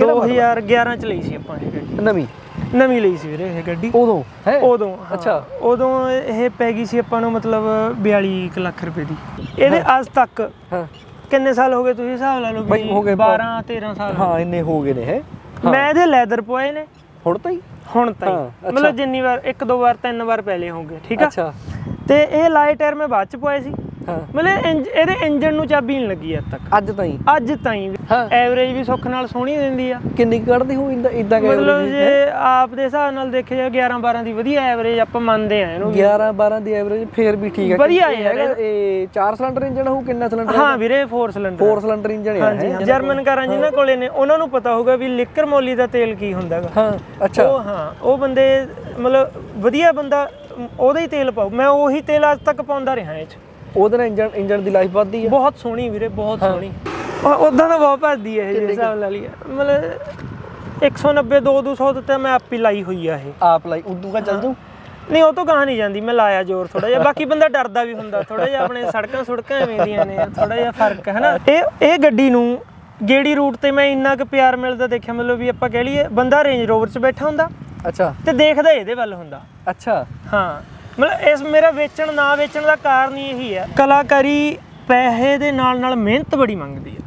2011 ਚ ਲਈ ਸੀ ਆਪਾਂ ਇਹ ਗੱਡੀ। ਨਵੀਂ ਲਈ ਸੀ ਵੀਰੇ ਇਹ ਗੱਡੀ ਉਦੋਂ। ਅੱਛਾ ਉਦੋਂ ਇਹ ਪੈ ਗਈ ਸੀ ਆਪਾਂ ਨੂੰ ਮਤਲਬ 42 ਲੱਖ ਰੁਪਏ ਦੀ। ਇਹਦੇ ਅੱਜ ਤੱਕ ਕਿੰਨੇ ਸਾਲ ਹੋ ਗਏ ਤੁਸੀਂ ਹਿਸਾਬ ਲਾ ਲਓ ਵੀ 12-13 ਸਾਲ। ਹਾਂ ਇੰਨੇ ਹੋ ਗਏ ਨੇ। ਮੈਂ ਇਹਦੇ ਲੈਦਰ ਪਵਾਏ ਨੇ ਹੁਣ ਤਾਈ ਮਤਲਬ ਜਿੰਨੀ ਵਾਰ 1-2 ਵਾਰ 3 ਵਾਰ ਪਹਿਲੇ ਹੋਗੇ। ਠੀਕ ਆ। ਤੇ ਇਹ ਲਾਈਟ ਟਾਇਰ ਮੈਂ ਬਾਅਦ ਚ ਪਵਾਏ ਸੀ। ਮਤਲਬ ਇਹਦੇ ਇੰਜਨ ਨੂੰ ਚਾਬੀ ਨਹੀਂ ਲੱਗੀ ਅੱਜ ਤਾਈਂ ਐਵਰੇਜ ਵੀ ਸੁੱਖ ਨਾਲ ਸੋਹਣੀ ਦਿੰਦੀ ਆ। ਕਿੰਨੀ ਕੱਢਦੀ ਹੋ ਇਦਾਂ ਮਤਲਬ ਜੇ ਆਪ ਦੇ ਹਿਸਾਬ ਨਾਲ ਦੇਖਿਆ 11-12 ਦੀ ਵਧੀਆ ਐਵਰੇਜ ਆਪਾਂ ਮੰਨਦੇ ਆ ਇਹਨੂੰ। 11-12 ਦੀ ਐਵਰੇਜ ਫੇਰ ਵੀ ਠੀਕ ਹੈ ਵਧੀਆ ਯਾਰ। ਇਹ 4 ਸਿਲੰਡਰ ਇੰਜਨ ਹੋਊ ਕਿੰਨਾ ਸਿਲੰਡਰ? ਹਾਂ ਵੀਰੇ 4 ਸਿਲੰਡਰ ਇੰਜਨ ਹੈ। ਜਰਮਨ ਕਾਰਾਂ ਜਿਨ੍ਹਾਂ ਕੋਲੇ ਨੇ ਉਹਨਾਂ ਨੂੰ ਪਤਾ ਹੋਊਗਾ ਵੀ ਲਿਕਰ ਮੋਲੀ ਦਾ ਤੇਲ ਕੀ ਹੁੰਦਾ ਹੈਗਾ। ਉਹ ਬੰਦੇ ਮਤਲਬ ਵਧੀਆ ਬੰਦਾ ਉਹਦਾ ਹੀ ਤੇਲ ਪਾਓ। ਮੈਂ ਉਹੀ ਤੇਲ ਅੱਜ ਤੱਕ ਪਾਉਂਦਾ ਰਿਹਾ ਇਹ ਚ। ਉਹਦੇ ਨਾਲ ਇੰਜਨ ਦੀ ਲਾਈਫ ਵੱਧਦੀ ਹੈ ਬਹੁਤ ਸੋਹਣੀ ਵੀਰੇ, ਬਹੁਤ ਸੋਹਣੀ। ਉਦਾਂ ਤਾਂ ਬਹੁਤ ਭੱਜਦੀ ਹੈ ਇਹ ਹਿਸਾਬ ਲਾ ਲਈ। ਮਤਲਬ 190-200 ਤੇ ਮੈਂ ਆਪ ਹੀ ਲਾਈ ਹੋਈ ਆ। ਇਹ ਆਪ ਲਾਈ ਉਦੋਂ ਕਾ ਚੱਲ ਜੂ ਨਹੀਂ, ਉਹ ਤੋਂ ਗਾਹ ਨਹੀਂ ਜਾਂਦੀ। ਮੈਂ ਲਾਇਆ ਜ਼ੋਰ ਥੋੜਾ ਜਿਹਾ। ਬਾਕੀ ਬੰਦਾ ਡਰਦਾ ਵੀ ਹੁੰਦਾ ਥੋੜਾ ਜਿਹਾ। ਆਪਣੇ ਸੜਕਾਂ ਐਵੇਂ ਦੀਆਂ ਨੇ, ਥੋੜਾ ਜਿਹਾ ਫਰਕ ਹੈ ਨਾ। ਇਹ ਗੱਡੀ ਨੂੰ ਗੇੜੀ ਰੂਟ ਤੇ ਮੈਂ ਇੰਨਾ ਕੁ ਪਿਆਰ ਮਿਲਦਾ ਦੇਖਿਆ। ਮਤਲਬ ਵੀ ਆਪਾਂ ਕਹਿ ਲਈਏ ਬੰਦਾ ਰੇਂਜ ਰੋਵਰ 'ਚ ਬੈਠਾ ਹੁੰਦਾ ਤੇ ਦੇਖਦਾ ਇਹਦੇ ਵੱਲ ਹੁੰਦਾ। ਹਾਂ ਮਤਲਬ ਇਸ ਮੇਰਾ ਵੇਚਣ ਨਾ ਵੇਚਣ ਦਾ ਕਾਰਨ ਹੀ ਇਹੀ ਹੈ। ਕਲਾਕਾਰੀ ਪੈਸੇ ਦੇ ਨਾਲ ਮਿਹਨਤ ਬੜੀ ਮੰਗਦੀ ਹੈ।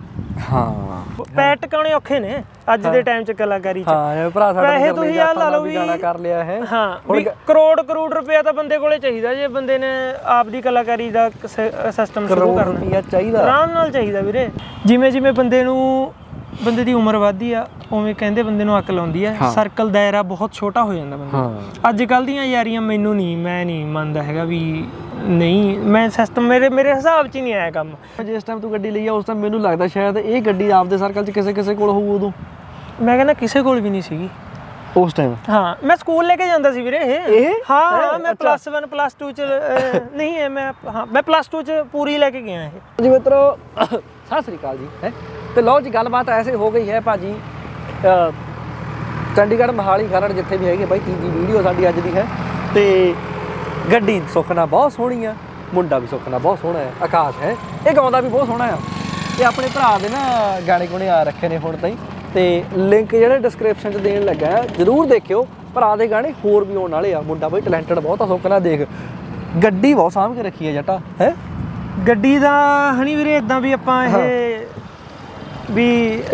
ਪੈਰ ਟਿਕਾਉਣੇ ਔਖੇ ਨੇ ਅੱਜ ਦੇ ਟਾਈਮ 'ਚ ਕਲਾਕਾਰੀ 'ਚ। ਪੈਸੇ ਤੁਸੀਂ ਆ ਲਾ ਲਓ ਵੀ ਕਰ ਲਿਆ ਹੈ। ਕਰੋੜ ਰੁਪਇਆ ਤਾਂ ਬੰਦੇ ਕੋਲੇ ਚਾਹੀਦਾ ਜੇ ਬੰਦੇ ਨੇ ਆਪ ਦੀ ਕਲਾਕਾਰੀ ਦਾ ਸਿਸਟਮ ਸ਼ੁਰੂ ਕਰਨਾ। ਆਰਾਮ ਨਾਲ ਚਾਹੀਦਾ ਵੀਰੇ। ਜਿਵੇਂ ਬੰਦੇ ਦੀ ਉਮਰ ਵੱਧਦੀ ਆ ਉਵੇਂ ਕਹਿੰਦੇ ਬੰਦੇ ਨੂੰ ਅਕਲ ਆਉਂਦੀ ਆ। ਸਰਕਲ ਦਾਇਰਾ ਬਹੁਤ ਛੋਟਾ ਹੋ ਜਾਂਦਾ ਬੰਦਾ। ਅੱਜ ਕੱਲ੍ਹ ਦੀਆਂ ਯਾਰੀਆਂ ਮੈਂ ਨਹੀਂ ਮੰਨਦਾ ਹੈਗਾ ਵੀ ਨਹੀਂ। ਮੈਂ ਸਿਸਟਮ ਮੇਰੇ ਹਿਸਾਬ 'ਚ ਹੀ ਨਹੀਂ ਆਇਆ ਕੰਮ। ਜਿਸ ਟਾਈਮ ਤੂੰ ਗੱਡੀ ਲਈ ਆ ਉਸ ਟਾਈਮ ਮੈਨੂੰ ਲੱਗਦਾ ਸ਼ਾਇਦ ਇਹ ਗੱਡੀ ਆਪਦੇ ਸਰਕਲ 'ਚ ਕਿਸੇ ਕੋਲ ਹੋਊ। ਉਦੋਂ ਮੈਂ ਕਹਿੰਦਾ ਕਿਸੇ ਕੋਲ ਵੀ ਨਹੀਂ ਸੀਗੀ ਉਸ ਟਾਈਮ। ਮੈਂ ਸਕੂਲ ਲੈ ਕੇ ਜਾਂਦਾ ਸੀ ਵੀਰੇ ਇਹ। ਮੈਂ +1 +2 ਚ ਨਹੀਂ ਹੈ। ਮੈਂ +2 ਚ ਪੂਰੀ ਲੈ ਕੇ ਗਿਆ ਇਹ। ਜੀ ਮਿੱਤਰੋ ਸਤਿ ਸ੍ਰੀ ਅਕਾਲ ਜੀ। ਤੇ ਲਓ ਜੀ ਗੱਲਬਾਤ ਐਸੇ ਹੋ ਗਈ ਹੈ ਭਾਜੀ। ਚੰਡੀਗੜ੍ਹ ਮੋਹਾਲੀ ਖਰੜ ਜਿੱਥੇ ਵੀ ਹੈਗੇ ਬਾਈ ਤੀਜੀ ਵੀਡੀਓ ਸਾਡੀ ਅੱਜ ਦੀ ਹੈ। ਤੇ ਗੱਡੀ ਸੁੱਖਣਾ ਬਹੁਤ ਸੋਹਣੀ ਆ, ਮੁੰਡਾ ਵੀ ਸੁੱਖਣਾ ਬਹੁਤ ਸੋਹਣਾ ਹੈ। ਆਕਾਸ਼ ਹੈ ਇਹ ਗਾਉਂਦਾ ਵੀ ਬਹੁਤ ਸੋਹਣਾ ਆ। ਤੇ ਆਪਣੇ ਭਰਾ ਦੇ ਨਾ ਗਾਣੇ ਗੁਣੇ ਆ ਰੱਖੇ ਨੇ ਹੁਣ ਤਾਈਂ। ਤੇ ਲਿੰਕ ਜਿਹੜੇ ਡਿਸਕ੍ਰਿਪਸ਼ਨ 'ਚ ਦੇਣ ਲੱਗਾ ਆ, ਜ਼ਰੂਰ ਦੇਖਿਓ। ਭਰਾ ਦੇ ਗਾਣੇ ਹੋਰ ਵੀ ਆਉਣ ਵਾਲੇ ਆ। ਮੁੰਡਾ ਬਾਈ ਟੈਲੈਂਟਡ ਬਹੁਤ ਆ। ਸੁੱਖਣਾ ਦੇਖ ਗੱਡੀ ਬਹੁਤ ਸਾਂਭ ਕੇ ਰੱਖੀ ਹੈ ਜੱਟਾ ਹੈ। ਗੱਡੀ ਦਾ ਹਣੀ ਵੀਰੇ ਇੱਦਾਂ ਵੀ ਆਪਾਂ ਇਹ ਵੀ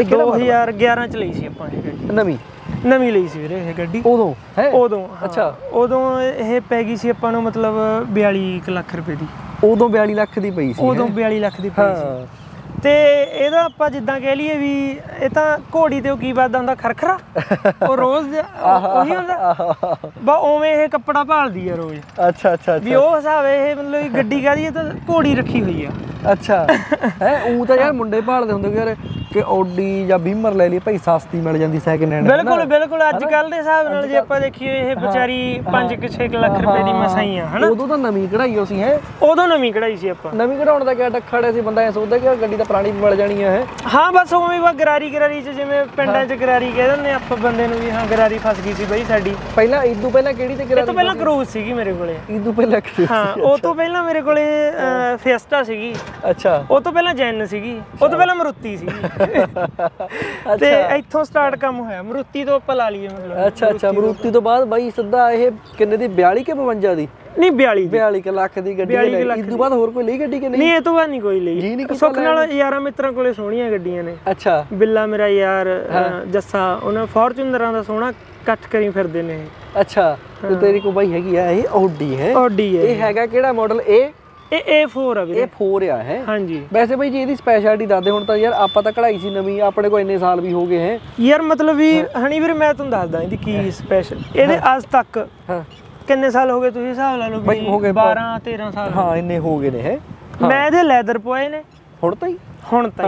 2011 ਚ ਲਈ ਸੀ ਆਪਾਂ ਇਹ ਗੱਡੀ। ਨਵੀਂ ਲਈ ਸੀ ਵੀਰੇ ਇਹ ਗੱਡੀ ਉਦੋਂ। ਅੱਛਾ ਉਦੋਂ ਇਹ ਪੈ ਗਈ ਸੀ ਆਪਾਂ ਨੂੰ ਮਤਲਬ 42 ਲੱਖ ਰੁਪਏ ਦੀ। ਉਦੋਂ 42 ਲੱਖ ਦੀ ਪਈ ਸੀ। ਉਦੋਂ 42 ਲੱਖ ਦੀ ਪਈ ਸੀ। ਤੇ ਇਹਦਾ ਆਪਾਂ ਜਿੱਦਾਂ ਕਹਿ ਲਈਏ ਵੀ ਇਹ ਤਾਂ ਘੋੜੀ ਤੇ ਕੀ ਵੱਜਦਾ ਹੁੰਦਾ ਖਰਖਰਾ। ਉਹ ਰੋਜ਼ ਉਹੀ ਹੁੰਦਾ ਬਾ ਉਵੇਂ ਇਹ ਕੱਪੜਾ ਭਾਲਦੀ ਆ ਰੋਜ਼। ਅੱਛਾ ਵੀ ਉਹ ਹਿਸਾਬ ਇਹ ਮਤਲਬ ਗੱਡੀ ਕਾਹਦੀ ਤਾਂ ਘੋੜੀ ਰੱਖੀ ਹੋਈ ਆ। ਅੱਛਾ ਉਹ ਤਾਂ ਯਾਰ ਮੁੰਡੇ ਭਾਲਦੇ ਹੁੰਦੇ ਯਾਰ ਕਿ ਆਡੀ ਜਾਂ ਬੀਮਰ ਲੈ ਲਈ ਭਾਈ ਸਸਤੀ ਮਿਲ ਜਾਂਦੀ ਸੈਕਿੰਡ ਹੈਂਡ। ਬਿਲਕੁਲ ਅੱਜ ਕੱਲ੍ਹ ਦੇ ਹਿਸਾਬ ਨਾਲ ਜੇ ਆਪਾਂ ਦੇਖੀਏ ਇਹ ਵਿਚਾਰੀ 5-6 ਲੱਖ ਰੁਪਏ ਦੀ ਮਸਾਈ ਆ ਹਨਾ। ਉਦੋਂ ਤਾਂ ਨਵੀਂ ਕਢਾਈ ਹੋ ਸੀ। ਉਦੋਂ ਨਵੀਂ ਕਢਾਈ ਸੀ ਆਪਾਂ। ਨਵੀਂ ਕਢਾਉਣ ਦਾ ਕਿਆ ਟੱਖੜ ਸੀ। ਬੰਦਾ ਇਹ ਸੋਚਦਾ ਕਿ ਗੱਡੀ ਤਾਂ ਪੁਰਾਣੀ ਵੀ ਮਿਲ ਜਾਣੀ ਹੈ। ਬਸ ਉਵੇਂ ਵਾ ਗਰਾਰੀ ਚ ਜਿਵੇਂ ਪਿੰਡਾਂ 'ਚ ਗਰਾਰੀ ਕਹਿ ਦਿੰਦੇ ਆਪਾਂ ਬੰਦੇ ਨੂੰ ਵੀ ਗਰਾਰੀ ਫਸ ਗਈ ਸੀ ਬਈ ਸਾਡੀ। ਪਹਿਲਾਂ ਇਦੋਂ ਪਹਿਲਾਂ ਕਿਹੜੀ ਤੇ ਇਹ ਤੋਂ ਪਹਿਲਾਂ ਕਰੂਜ਼ ਸੀਗੀ ਮੇਰੇ ਕੋਲੇ। ਇਦੋਂ ਪਹਿਲਾਂ ਉਹ ਤੋਂ ਪਹਿਲਾਂ ਮੇਰੇ ਕੋਲੇ ਫੇਸਟਾ ਸੀਗੀ। ਅੱਛਾ ਉਹ ਤੋਂ ਪਹਿਲਾਂ ਜੈਨ ਸੀਗੀ। ਉਹ ਤੋਂ ਪਹਿਲਾਂ ਮਰੂਤੀ ਸੀਗੀ। ਤੇ ਇੱਥੋਂ ਸਟਾਰਟ ਕੰਮ ਹੋਇਆ। ਮਰੂਤੀ ਤੋਂ ਆਪਾਂ ਲਾ ਲਈਏ ਮਤਲਬ। ਅੱਛਾ ਮਰੂਤੀ ਤੋਂ ਬਾਅਦ ਬਾਈ ਸਿੱਧਾ ਇਹ ਕਿੰਨੇ ਦੀ 42 ਕਿ 52 ਦੀ? ਨਹੀਂ 42 ਲੱਖ ਦੀ ਗੱਡੀ। ਇਸ ਤੋਂ ਬਾਅਦ ਹੋਰ ਕੋਈ ਲਈ ਗੱਡੀ ਕਿ ਨਹੀਂ? ਇਹ ਤੋਂ ਬਾਅਦ ਨਹੀਂ ਕੋਈ ਲਈ। ਸੁੱਖ ਨਾਲ ਯਾਰਾਂ ਮਿੱਤਰਾਂ ਕੋਲੇ ਸੋਹਣੀਆਂ ਗੱਡੀਆਂ ਨੇ। ਅੱਛਾ ਬਿੱਲਾ ਮੇਰਾ ਯਾਰ ਜੱਸਾ ਉਹਨਾਂ ਫੋਰਚੂਨਰਾਂ ਦਾ ਸੋਹਣਾ ਇਕੱਠ ਕਰੀ ਫਿਰਦੇ ਨੇ। ਅੱਛਾ ਤੇ ਤੇਰੀ ਕੋ ਬਾਈ ਹੈਗੀ ਆ ਇਹ ਆਡੀ ਹੈ। ਇਹ ਹੈਗਾ ਕਿਹੜਾ ਮਾਡਲ? ਇਹ A4 ਆ ਵੀਰੇ। A4 ਆ ਹੈ। ਹਾਂਜੀ ਵੈਸੇ ਬਾਈ ਜੀ ਇਹਦੀ ਸਪੈਸ਼ਲਿਟੀ ਦੱਸ ਦੇ। ਹੁਣ ਤਾਂ ਯਾਰ ਆਪਾਂ ਤਾਂ ਕਢਾਈ ਸੀ ਨਵੀਂ, ਆਪਣੇ ਕੋਲ ਇੰਨੇ ਸਾਲ ਵੀ ਹੋ ਗਏ ਹੈ ਯਾਰ। ਮਤਲਬ ਵੀ ਹਣੀ ਵੀਰੇ ਮੈਂ ਤੁਹਾਨੂੰ ਦੱਸਦਾ ਇਹਦੀ ਕੀ ਸਪੈਸ਼ਲ। ਇਹਦੇ ਅੱਜ ਤੱਕ ਕਿੰਨੇ ਸਾਲ ਹੋ ਗਏ ਤੁਸੀਂ ਹਿਸਾਬ ਲਾ ਲਓ ਵੀ 12-13 ਸਾਲ। ਇੰਨੇ ਹੋ ਗਏ ਨੇ। ਮੈਂ ਇਹਦੇ ਲੈਦਰ ਪਵਾਏ ਨੇ ਹੁਣ ਤਾਈਂ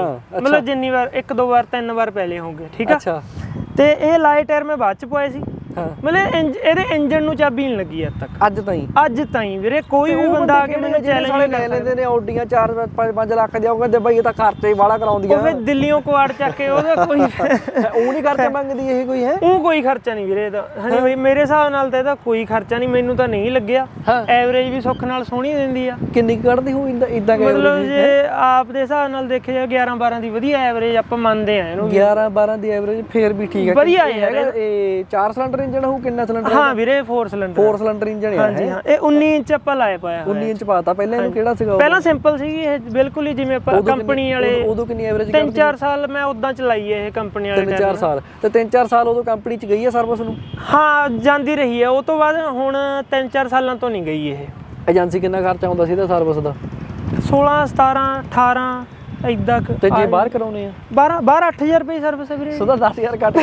ਮਤਲਬ ਜਿੰਨੀ ਵਾਰ 1-2 ਵਾਰ 3 ਵਾਰ ਪਹਿਲੇ ਹੋਗੇ। ਠੀਕ ਆ। ਤੇ ਇਹ ਲਾਈਟ ਟਾਇਰ ਮੈਂ ਬਾਅਦ ਚ ਪਵਾਏ ਸੀ। ਮਤਲਬ ਇਹਦੇ ਇੰਜਨ ਨੂੰ ਚਾਬੀ ਨਹੀਂ ਲੱਗੀ ਅੱਜ ਤੱਕ, ਅੱਜ ਤਾਈਂ ਵੀਰੇ। ਕੋਈ ਵੀ ਬੰਦਾ ਆ ਕੇ ਮੈਨੂੰ ਚੈਲੰਜ ਲੈ ਲੈਂਦੇ ਨੇ ਆਡੀਆਂ 4-5 ਲੱਖ ਦੀਆਂ, ਉਹ ਕਹਿੰਦੇ ਬਈ ਇਹ ਤਾਂ ਖਰਚੇ ਹੀ ਵਾਲਾ ਕਰਾਉਂਦੀਆਂ, ਉਹ ਫਿਰ ਦਿੱਲੀੋਂ ਕੁਆੜ ਚੱਕ ਕੇ ਉਹਦਾ ਕੋਈ ਉਹ ਨਹੀਂ ਖਰਚਾ ਮੰਗਦੀ ਇਹ ਕੋਈ ਹੈ, ਉਹ ਕੋਈ ਖਰਚਾ ਨਹੀਂ ਵੀਰੇ ਇਹਦਾ। ਹਾਂਜੀ ਬਈ ਮੇਰੇ ਹਿਸਾਬ ਨਾਲ ਤਾਂ ਇਹਦਾ ਕੋਈ ਖਰਚਾ ਨਹੀਂ, ਮੈਨੂੰ ਤਾਂ ਨਹੀਂ ਲੱਗਿਆ। ਐਵਰੇਜ ਵੀ ਸੁੱਖ ਨਾਲ ਸੋਹਣੀ ਦਿੰਦੀ ਆ। ਕਿੰਨੀ ਕੱਢਦੀ ਹੋਊ ਇਦਾਂ ਮਤਲਬ ਜੇ ਆਪ ਦੇ ਹਿਸਾਬ ਨਾਲ ਦੇਖਿਆ ਜਾਏ 11-12 ਦੀ ਵਧੀਆ ਐਵਰੇਜ ਆਪਾਂ ਮੰਨਦੇ ਆ ਇਹਨੂੰ। 11-12 ਦੀ ਐਵਰੇਜ ਫੇਰ ਵੀ ਠੀਕ ਹੈ, ਵਧੀਆ ਯਾਰ। ਇਹ 4 ਸਿਲੰਡਰ ਇੰਜਨ ਹੋਊ, ਕਿੰਨਾ ਸਿਲੰਡਰ? ਹਾਂ ਵੀਰੇ 4 ਸਿਲੰਡਰ ਇੰਜਨ ਹੈ। ਹਾਂਜੀ ਹਾਂ, ਇਹ 19 ਇੰਚ ਆਪਾਂ ਲਾਇਆ ਪਾਇਆ 19 ਇੰਚ ਪਾਤਾ। ਪਹਿਲਾਂ ਇਹਨੂੰ ਕਿਹੜਾ ਸੀਗਾ? ਪਹਿਲਾਂ ਸਿੰਪਲ ਸੀਗੀ ਇਹ ਬਿਲਕੁਲ ਹੀ, ਜਿਵੇਂ ਆਪਾਂ ਕੰਪਨੀ ਵਾਲੇ। ਉਦੋਂ ਕਿੰਨੀ ਐਵਰੇਜ? 3-4 ਸਾਲ ਮੈਂ ਉਦਾਂ ਚਲਾਈ ਹੈ ਇਹ ਕੰਪਨੀ ਵਾਲੇ। 3-4 ਸਾਲ ਤੇ 3-4 ਸਾਲ ਉਦੋਂ ਕੰਪਨੀ ਚ ਗਈ ਹੈ ਸਰਵਿਸ ਨੂੰ? ਹਾਂ ਜਾਂਦੀ ਰਹੀ ਹੈ, ਉਹ ਤੋਂ ਬਾਅਦ ਹੁਣ 3-4 ਸਾਲਾਂ ਤੋਂ ਨਹੀਂ ਗਈ ਇਹ। ਏਜੰਸੀ ਕਿੰਨਾ ਖਰਚਾ ਆਉਂਦਾ ਸੀ ਇਹਦਾ ਸਰਵਿਸ ਦਾ? 16, 17, 18 ਇਦਾਂ। ਤੇ ਜੇ ਬਾਹਰ ਕਰਾਉਣੇ ਆ 12 8000 ਰੁਪਏ ਸਰਵਿਸ ਹੈ ਵੀਰੇ। ਸਦਾ 10000 ਕੱਟ।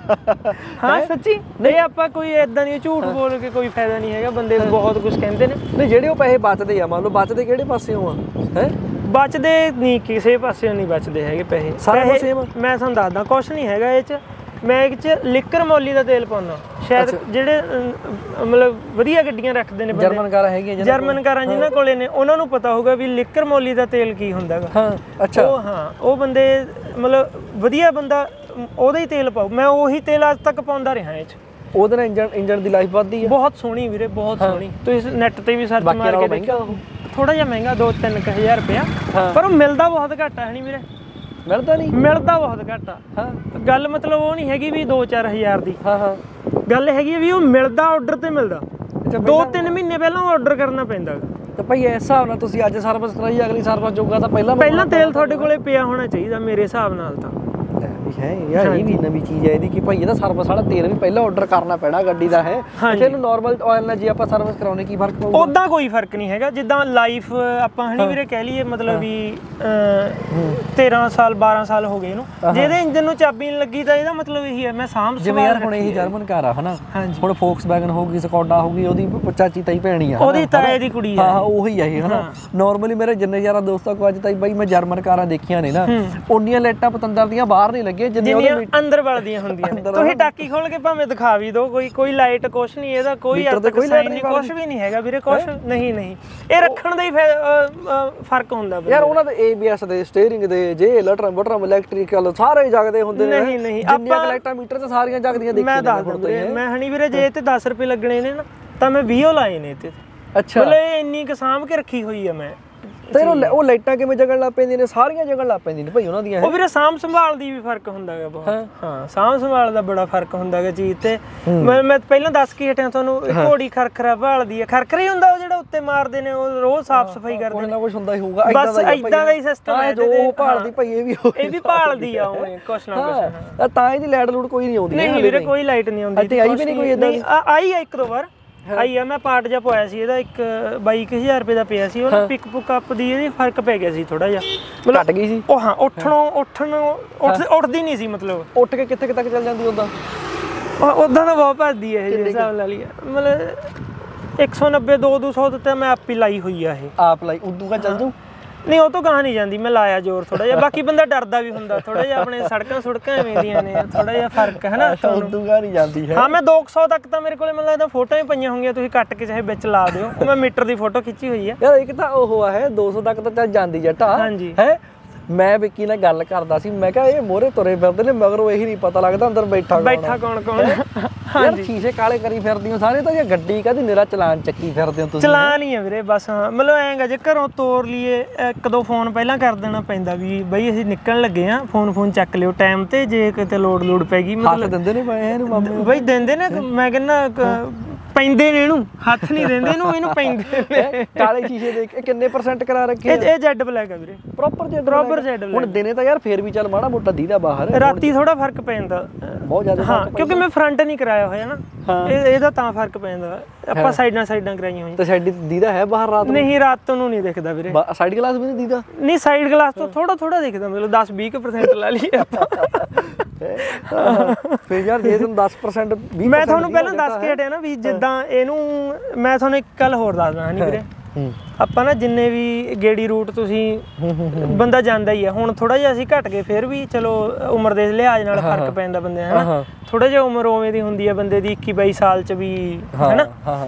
ਹਾਂ ਸੱਚੀ ਨਹੀਂ, ਆਪਾਂ ਕੋਈ ਇਦਾਂ ਨਹੀਂ ਝੂਠ ਬੋਲ ਕੇ ਕੋਈ ਫਾਇਦਾ ਨਹੀਂ ਹੈਗਾ। ਬੰਦੇ ਬਹੁਤ ਕੁਝ ਕਹਿੰਦੇ ਨੇ। ਨਹੀਂ ਜਿਹੜੇ ਉਹ ਪੈਸੇ ਬਚਦੇ ਆ, ਮੰਨ ਲਓ ਬਚਦੇ ਕਿਹੜੇ ਪਾਸਿਓਂ ਆ? ਹੈ ਬਚਦੇ ਨਹੀਂ, ਕਿਸੇ ਪਾਸਿਓਂ ਨਹੀਂ ਬਚਦੇ ਹੈਗੇ ਪੈਸੇ। ਸਾਰਾ ਸੇਮ। ਮੈਂ ਤੁਹਾਨੂੰ ਦੱਸਦਾ ਕੁਛ ਨਹੀਂ ਹੈਗਾ ਇਹ 'ਚ। ਮੈਂ ਇਹ 'ਚ ਲਿਕਰ ਮੋਲੀ ਦਾ ਤੇਲ ਪਾਉਣਾ। ਸ਼ਾਇਦ ਜਿਹੜੇ ਮਤਲਬ ਵਧੀਆ ਗੱਡੀਆਂ ਰੱਖਦੇ ਨੇ ਬੰਦੇ, ਜਰਮਨ ਕਾਰਾਂ ਹੈਗੀਆਂ, ਜਰਮਨ ਕਾਰਾਂ ਜਿਨ੍ਹਾਂ ਕੋਲੇ ਨੇ, ਉਹਨਾਂ ਨੂੰ ਪਤਾ ਹੋਊਗਾ ਵੀ ਲਿਕਰ ਮੋਲੀ ਦਾ ਤੇਲ ਕੀ ਹੁੰਦਾ ਹੈਗਾ। ਹਾਂ ਅੱਛਾ। ਉਹ ਬੰਦੇ ਮਤਲਬ ਵਧੀਆ ਬੰਦਾ ਉਹਦਾ ਹੀ ਤੇਲ ਪਾਓ। ਮੈਂ ਉਹੀ ਤੇਲ ਅੱਜ ਤੱਕ ਪਾਉਂਦਾ ਰਿਹਾ ਇਹ 'ਚ। ਉਹਦੇ ਨਾਲ ਇੰਜਨ ਦੀ ਲਾਈਫ ਵੱਧਦੀ ਹੈ। ਬਹੁਤ ਸੋਹਣੀ ਵੀਰੇ, ਬਹੁਤ ਸੋਹਣੀ। ਤੁਸੀਂ ਨੈਟ ਤੇ ਵੀ ਸਰਚ ਮਾਰ ਕੇ ਦੇਖੋ। ਥੋੜਾ ਜਿਹਾ ਮਹਿੰਗਾ 2-3 ਹਜ਼ਾਰ ਰੁਪਇਆ, ਪਰ ਉਹ ਮਿਲਦਾ ਬਹੁਤ ਘੱਟ ਹੈ ਨਹੀਂ ਵੀਰੇ। ਮਿਲਦਾ ਨਹੀਂ? ਮਿਲਦਾ ਬਹੁਤ ਘੱਟ ਆ। ਗੱਲ ਮਤਲਬ ਉਹ ਨਹੀਂ ਹੈਗੀ ਵੀ 2-4 ਹਜ਼ਾਰ ਦੀ। ਗੱਲ ਹੈਗੀ ਵੀ ਉਹ ਮਿਲਦਾ ਆਰਡਰ ਤੇ ਮਿਲਦਾ। 2-3 ਮਹੀਨੇ ਪਹਿਲਾਂ ਆਰਡਰ ਕਰਨਾ ਪੈਂਦਾ। ਤੇ ਭਾਈ ਇਸ ਹਿਸਾਬ ਨਾਲ ਤੁਸੀਂ ਅੱਜ ਸਰਵਿਸ ਕਰਾਈ, ਅਗਲੀ ਸਰਵਿਸ ਜੋਗਾ ਤਾਂ ਪਹਿਲਾਂ ਤੇਲ ਤੁਹਾਡੇ ਕੋਲੇ ਪਿਆ ਹੋਣਾ ਚਾਹੀਦਾ ਮੇਰੇ ਹਿਸਾਬ ਨਾਲ ਤਾਂ। ਹੈ ਯਾਰ, ਇਹ ਵੀ ਨਵੀਂ ਚੀਜ਼ ਹੈ ਇਹਦੀ ਕਿ ਭਾਈ ਇਹਦਾ ਸਰਵਿਸ ਵਾਲਾ ਤੇਲ ਵੀ ਪਹਿਲਾਂ ਆਰਡਰ ਕਰਨਾ ਪੈਣਾ ਗੱਡੀ ਦਾ। ਹੈ ਇਹਨੂੰ ਨਾਰਮਲ ਆਇਲ ਨਾਲ ਜੇ ਆਪਾਂ ਸਰਵਿਸ ਕਰਾਉਣੇ ਕੀ ਫਰਕ ਪਊਗਾ? ਉਦਾਂ ਕੋਈ ਫਰਕ ਨਹੀਂ ਹੈਗਾ। ਜਿੱਦਾਂ ਲਾਈਫ ਆਪਾਂ ਹਣੀ ਵੀਰੇ ਕਹਿ ਲਈਏ, ਮਤਲਬ ਵੀ 13 ਸਾਲ 12 ਸਾਲ ਹੋ ਗਏ ਇਹਨੂੰ, ਜੇ ਇਹਦੇ ਇੰਜਨ ਨੂੰ ਚਾਬੀ ਨਹੀਂ ਲੱਗੀ ਤਾਂ ਇਹਦਾ ਮਤਲਬ ਇਹੀ ਹੈ ਮੈਂ ਸਾਂਭ। ਜਿਵੇਂ ਯਾਰ ਹੁਣ ਇਹ ਜਰਮਨ ਕਾਰ ਆ ਹਨਾ, ਹੁਣ ਫੋਕਸਵੈਗਨ ਹੋਊਗੀ, ਸਕੋਡਾ ਹੋਊਗੀ, ਉਹਦੀ ਚਾਚੀ ਤਾਈ ਭੈਣੀ ਆ, ਉਹਦੀ ਤਾਏ ਦੀ ਕੁੜੀ ਆ। ਹਾਂ ਉਹੀ ਆ ਇਹ ਹਨਾ। ਨਾਰਮਲੀ ਮੇਰੇ ਜਿੰਨੇ ਯਾਰਾਂ ਦੋਸਤਾਂ ਕੋਲ ਅੱਜ ਤਾਈ ਬਾਈ ਮੈਂ ਜਰਮਨ ਕਾਰਾਂ ਦੇਖੀਆਂ ਨੇ ਨਾ, ਉਨੀਆਂ ਲਾਈਟਾਂ ਪਤੰਦਰ ਦੀਆਂ ਬਾਹਰ ਨਹੀਂ ਲੱਗੀਆਂ ਜਿੰਨੀਆਂ ਅੰਦਰ ਵਲਦੀਆਂ ਹੁੰਦੀਆਂ ਨੇ। ਤੁਸੀਂ ਟਾਕੀ ਖੋਲ ਕੇ ਭਾਵੇਂ ਦਿਖਾ ਵੀ ਦਿਓ, ਕੋਈ ਲਾਈਟ ਕੁਛ ਨਹੀਂ ਇਹਦਾ, ਕੋਈ ਸਾਈਨ ਨਹੀਂ, ਕੁਛ ਵੀ ਨਹੀਂ ਹੈਗਾ ਵੀਰੇ, ਕੁਛ ਨਹੀਂ। ਇਹ ਰੱਖਣ ਦਾ ਹੀ ਫਰਕ ਹੁੰਦਾ ਯਾਰ। ਉਹਨਾਂ ਦੇ ABS ਦੇ, ਸਟੀਅਰਿੰਗ ਦੇ, ਜੇ ਬਟਰਮ ਇਲੈਕਟ੍ਰੀਕਲ ਸਾਰੇ ਜਗਦੇ ਹੁੰਦੇ ਨੇ। ਨਹੀਂ ਆਪਾਂ ਲਾਈਟਾਂ ਮੀਟਰ ਤੇ ਸਾਰੀਆਂ ਜਗਦੀਆਂ ਦੇਖੀਆਂ। ਮੈਂ ਦੱਸ ਦਿੰਦਾ, ਮੈਂ ਹਣੀ ਵੀਰੇ ਜੇ ਤੇ 10 ਰੁਪਏ ਲੱਗਣੇ ਨੇ ਨਾ ਤਾਂ ਮੈਂ 20 ਲਾਏ ਨੇ ਤੇ। ਅੱਛਾ, ਮਤਲਬ ਇੰਨੀ ਕੁ ਸਾਂਭ ਕੇ ਰੱਖੀ ਹੋਈ ਆ ਮੈਂ। ਤੇ ਉਹ ਲਾਈਟਾਂ ਕਿਵੇਂ ਜਗਣ ਲੱਗ ਪੈਂਦੀਆਂ ਨੇ? ਸਾਰੀਆਂ ਜਗਣ ਲੱਗ ਪੈਂਦੀਆਂ ਨੇ ਭਾਈ ਉਹਨਾਂ ਦੀਆਂ। ਉਹ ਵੀਰੇ ਸਾਂਭ ਸੰਭਾਲ ਦੀ ਵੀ ਫਰਕ ਹੁੰਦਾ ਹੈਗਾ ਬਹੁਤ। ਹਾਂ ਸਾਂਭ ਸੰਭਾਲ ਦਾ ਬੜਾ ਫਰਕ ਹੁੰਦਾ ਹੈਗਾ ਚੀਜ਼ ਤੇ। ਮੈਂ ਪਹਿਲਾਂ ਦੱਸ ਕੇ ਹਟਿਆ ਤੁਹਾਨੂੰ, ਘੋੜੀ ਖਰਖਰਾ ਭਾਲਦੀ ਆ। ਖਰਖਰਾ ਹੀ ਹੁੰਦਾ ਉਹ ਜਿਹੜਾ ਉੱਤੇ ਮਾਰਦੇ ਨੇ, ਉਹ ਰੋਜ਼ ਸਾਫ਼ ਸਫਾਈ ਕਰਦੇ ਨੇ। ਕੁਝ ਹੁੰਦਾ ਹੀ ਹੋਊਗਾ ਬਸ ਇਦਾਂ ਦਾ ਹੀ ਸਿਸਟਮ ਹੈ। ਉਹ ਭਾਲਦੀ ਭਾਈ ਇਹ ਵੀ ਭਾਲਦੀ ਆ ਉਹ ਕੁਛ ਨਾ ਕੁਛ। ਤਾਂ ਇਹਦੀ ਲਾਈਟ ਲੂਟ ਕੋਈ ਨਹੀਂ ਆਉਂਦੀ? ਨਹੀਂ ਵੀਰੇ ਕੋਈ ਲਾਈਟ ਨਹੀਂ ਆਉਂਦੀ। ਆਈ ਵੀ ਨਹੀਂ ਕੋਈ ਇਦਾਂ? ਆਈ ਆ 1-2 ਵਾਰ ਆਈ ਆ। ਮੈਂ ਪਾਰਟ ਜਿਹਾ ਪਾਇਆ ਸੀ ਇਹਦਾ, 22,000 ਰੁਪਏ ਦਾ ਪਿਆ ਸੀ। ਉਹ ਪਿਕ ਪੁਕ ਅਪ ਦੀ ਇਹਦੀ ਫਰਕ ਪੈ ਗਿਆ ਸੀ ਥੋੜਾ ਜਿਹਾ, ਮਤਲਬ ਘਟ ਗਈ ਸੀ ਉਹ। ਹਾਂ ਉੱਠਦੀ ਨਹੀਂ ਸੀ, ਮਤਲਬ ਉੱਠ ਕੇ ਕਿੱਥੇ ਤੱਕ ਚੱਲ ਜਾਂਦੀ ਉਦਾਂ? ਉਦਾਂ ਤਾਂ ਬਹੁਤ ਭੱਜਦੀ ਹੈ ਇਹ ਹਿਸਾਬ ਲਾ ਲਈ। ਮਤਲਬ 190 200 ਤੇ ਮੈਂ ਆਪ ਹੀ ਲਾਈ ਹੋਈ ਆ। ਇਹ ਆਪ ਲਾਈ ਉਦੋਂ ਕਾ ਚੱਲ ਜੂ? ਨਹੀਂ ਉਹ ਤੋਂ ਗਾਹ ਨਹੀਂ ਜਾਂਦੀ, ਮੈਂ ਲਾਇਆ ਜ਼ੋਰ ਥੋੜਾ ਜਿਹਾ। ਬਾਕੀ ਬੰਦਾ ਡਰਦਾ ਵੀ ਹੁੰਦਾ ਥੋੜਾ ਜਿਹਾ, ਆਪਣੇ ਸੜਕਾਂ ਐਵੇਂ ਦੀਆਂ ਨੇ, ਥੋੜਾ ਜਿਹਾ ਫਰਕ ਹੈ ਨਾ। ਉਦੋਂ ਗਾਹ ਨਹੀਂ ਜਾਂਦੀ ਹੈ। ਹਾਂ ਮੈਂ 200 ਤੱਕ ਤਾਂ ਮੇਰੇ ਕੋਲੇ ਮੈਨੂੰ ਲੱਗਦਾ ਫੋਟੋਆਂ ਹੀ ਪਈਆਂ ਹੋਣਗੀਆਂ, ਤੁਸੀਂ ਕੱਟ ਕੇ ਚਾਹੇ ਵਿੱਚ ਲਾ ਦਿਓ। ਮੈਂ ਮੀਟਰ ਦੀ ਫੋਟੋ ਖਿੱਚੀ ਹੋਈ ਆ ਯਾਰ। ਇੱਕ ਤਾਂ ਉਹ ਹੈ 200 ਤੱਕ ਤਾਂ ਚੱਲ ਜਾਂਦੀ ਜੱਟਾ। ਹਾਂਜੀ ਹੈ। ਮੈਂ ਵਿੱਕੀ ਨਾਲ ਗੱਲ ਕਰਦਾ ਸੀ, ਮੈਂ ਕਿਹਾ ਇਹ ਮੋਹਰੇ ਤੁਰੇ ਫਿਰਦੇ ਨੇ, ਮਗਰੋਂ ਇਹੀ ਨਹੀਂ ਪਤਾ ਲੱਗਦਾ ਅੰਦਰ ਬੈਠਾ ਕੌਣ। ਯਾਰ ਸ਼ੀਸ਼ੇ ਕਾਲੇ ਕਰੀ ਫਿਰਦੀ ਹੋ ਸਾਰੇ ਤਾਂ। ਜੇ ਗੱਡੀ ਕਾਹਦੀ ਨਿਰਾ ਚਲਾਨ ਚੱਕੀ ਫਿਰਦੇ ਹੋ ਤੁਸੀਂ? ਚਲਾਨ ਹੀ ਆ ਵੀਰੇ ਬਸ। ਹਾਂ ਮਤਲਬ ਐਂਗਾ ਜੇ ਘਰੋਂ ਤੋਰ ਲਈਏ 1-2 ਫੋਨ ਪਹਿਲਾਂ ਕਰ ਦੇਣਾ ਪੈਂਦਾ ਵੀ ਬਈ ਅਸੀਂ ਨਿਕਲਣ ਲੱਗੇ ਆ, ਫੋਨ ਚੱਕ ਲਿਓ ਟਾਈਮ ਤੇ, ਜੇ ਕਿਤੇ ਲੋਡ ਪੈ ਗਈ। ਮਤਲਬ ਦਿੰਦੇ ਨੇ ਪਏ ਇਹਨੂੰ ਮਾਮੇ ਬਈ ਦਿੰਦੇ ਨੇ। ਮੈਂ ਕਹਿੰਦਾ ਪੈਂਦੇ ਨੇ ਇਹਨੂੰ, ਹੱਥ ਨਹੀਂ ਦਿੰਦੇ ਇਹਨੂੰ ਪੈਂਦੇ ਨੇ। ਕਾਲੇ ਸ਼ੀਸ਼ੇ ਦੇਖ ਕੇ ਕਿੰਨੇ % ਕਰਾ ਰੱਖੇ? ਇਹ ਜੈਡ ਬਲੈਕ ਆ ਵੀਰੇ, ਪ੍ਰੋਪਰ ਜੈਡ। ਹੁਣ ਦਿਨੇ ਤਾਂ ਯਾਰ ਫੇਰ ਵੀ ਚੱਲ ਮਾੜਾ ਮੋਟਾ ਦੀਦਾ ਬਾਹਰ, ਰਾਤੀ ਥੋੜਾ ਫਰਕ ਪੈ ਜਾਂਦਾ ਬਹੁਤ ਜ਼ਿਆਦਾ। ਹਾਂ ਕਿਉਂਕਿ ਮੈਂ ਫਰੰਟ ਨਹੀਂ ਕਰਾਇਆ ਹੋਇਆ ਨਾ, ਇਹਦਾ ਤਾਂ ਫਰਕ ਪੈ ਜਾਂਦਾ। ਆਪਾਂ ਸਾਈਡਾਂ ਕਰਾਈਆਂ ਹੋਈਆਂ। ਤੇ ਸਾਈਡ ਦੀਦਾ ਹੈ ਬਾਹਰ ਰਾਤ ਨੂੰ? ਨਹੀਂ ਰਾਤ ਨੂੰ ਨਹੀਂ ਦਿਖਦਾ ਵੀਰੇ। ਸਾਈਡ ਗਲਾਸ ਵੀ ਨਹੀਂ ਦੀਦਾ? ਨਹੀਂ ਸਾਈਡ ਗਲਾਸ ਤੋਂ ਥੋੜਾ ਦਿਖਦਾ, ਮਤਲਬ 10-20% ਲਾ ਲਈਏ ਆਪਾਂ। ਫਿਰ ਯਾਰ ਜੇ ਤੁਹਾਨੂੰ 10% ਮੈਂ ਤੁਹਾਨੂੰ ਪਹਿਲਾਂ ਦੱਸ ਕੇ ਹਟਿਆ ਨਾ ਵੀ ਜਿੱਦਾਂ ਇਹਨੂੰ। ਮੈਂ ਤੁਹਾਨੂੰ ਇੱਕ ਗੱਲ ਹੋਰ ਦੱਸਦਾ ਨਹੀਂ ਵੀਰੇ, ਆਪਾਂ ਨਾ ਜਿੰਨੇ ਵੀ ਗੇੜੀ ਰੂਟ ਤੁਸੀਂ ਬੰਦਾ ਜਾਂਦਾ ਹੀ ਆ। ਹੁਣ ਥੋੜਾ ਜਿਹਾ ਅਸੀਂ ਘਟ ਗਏ, ਫਿਰ ਵੀ ਚਲੋ ਉਮਰ ਦੇ ਲਿਹਾਜ਼ ਨਾਲ ਫਰਕ ਪੈਂਦਾ ਬੰਦੇ ਦਾ, ਹਨਾ। ਥੋੜਾ ਜਿਹਾ ਉਮਰ ਉਵੇਂ ਦੀ ਹੁੰਦੀ ਆ ਬੰਦੇ ਦੀ 21-22 ਸਾਲ ਚ ਵੀ, ਹਨਾ।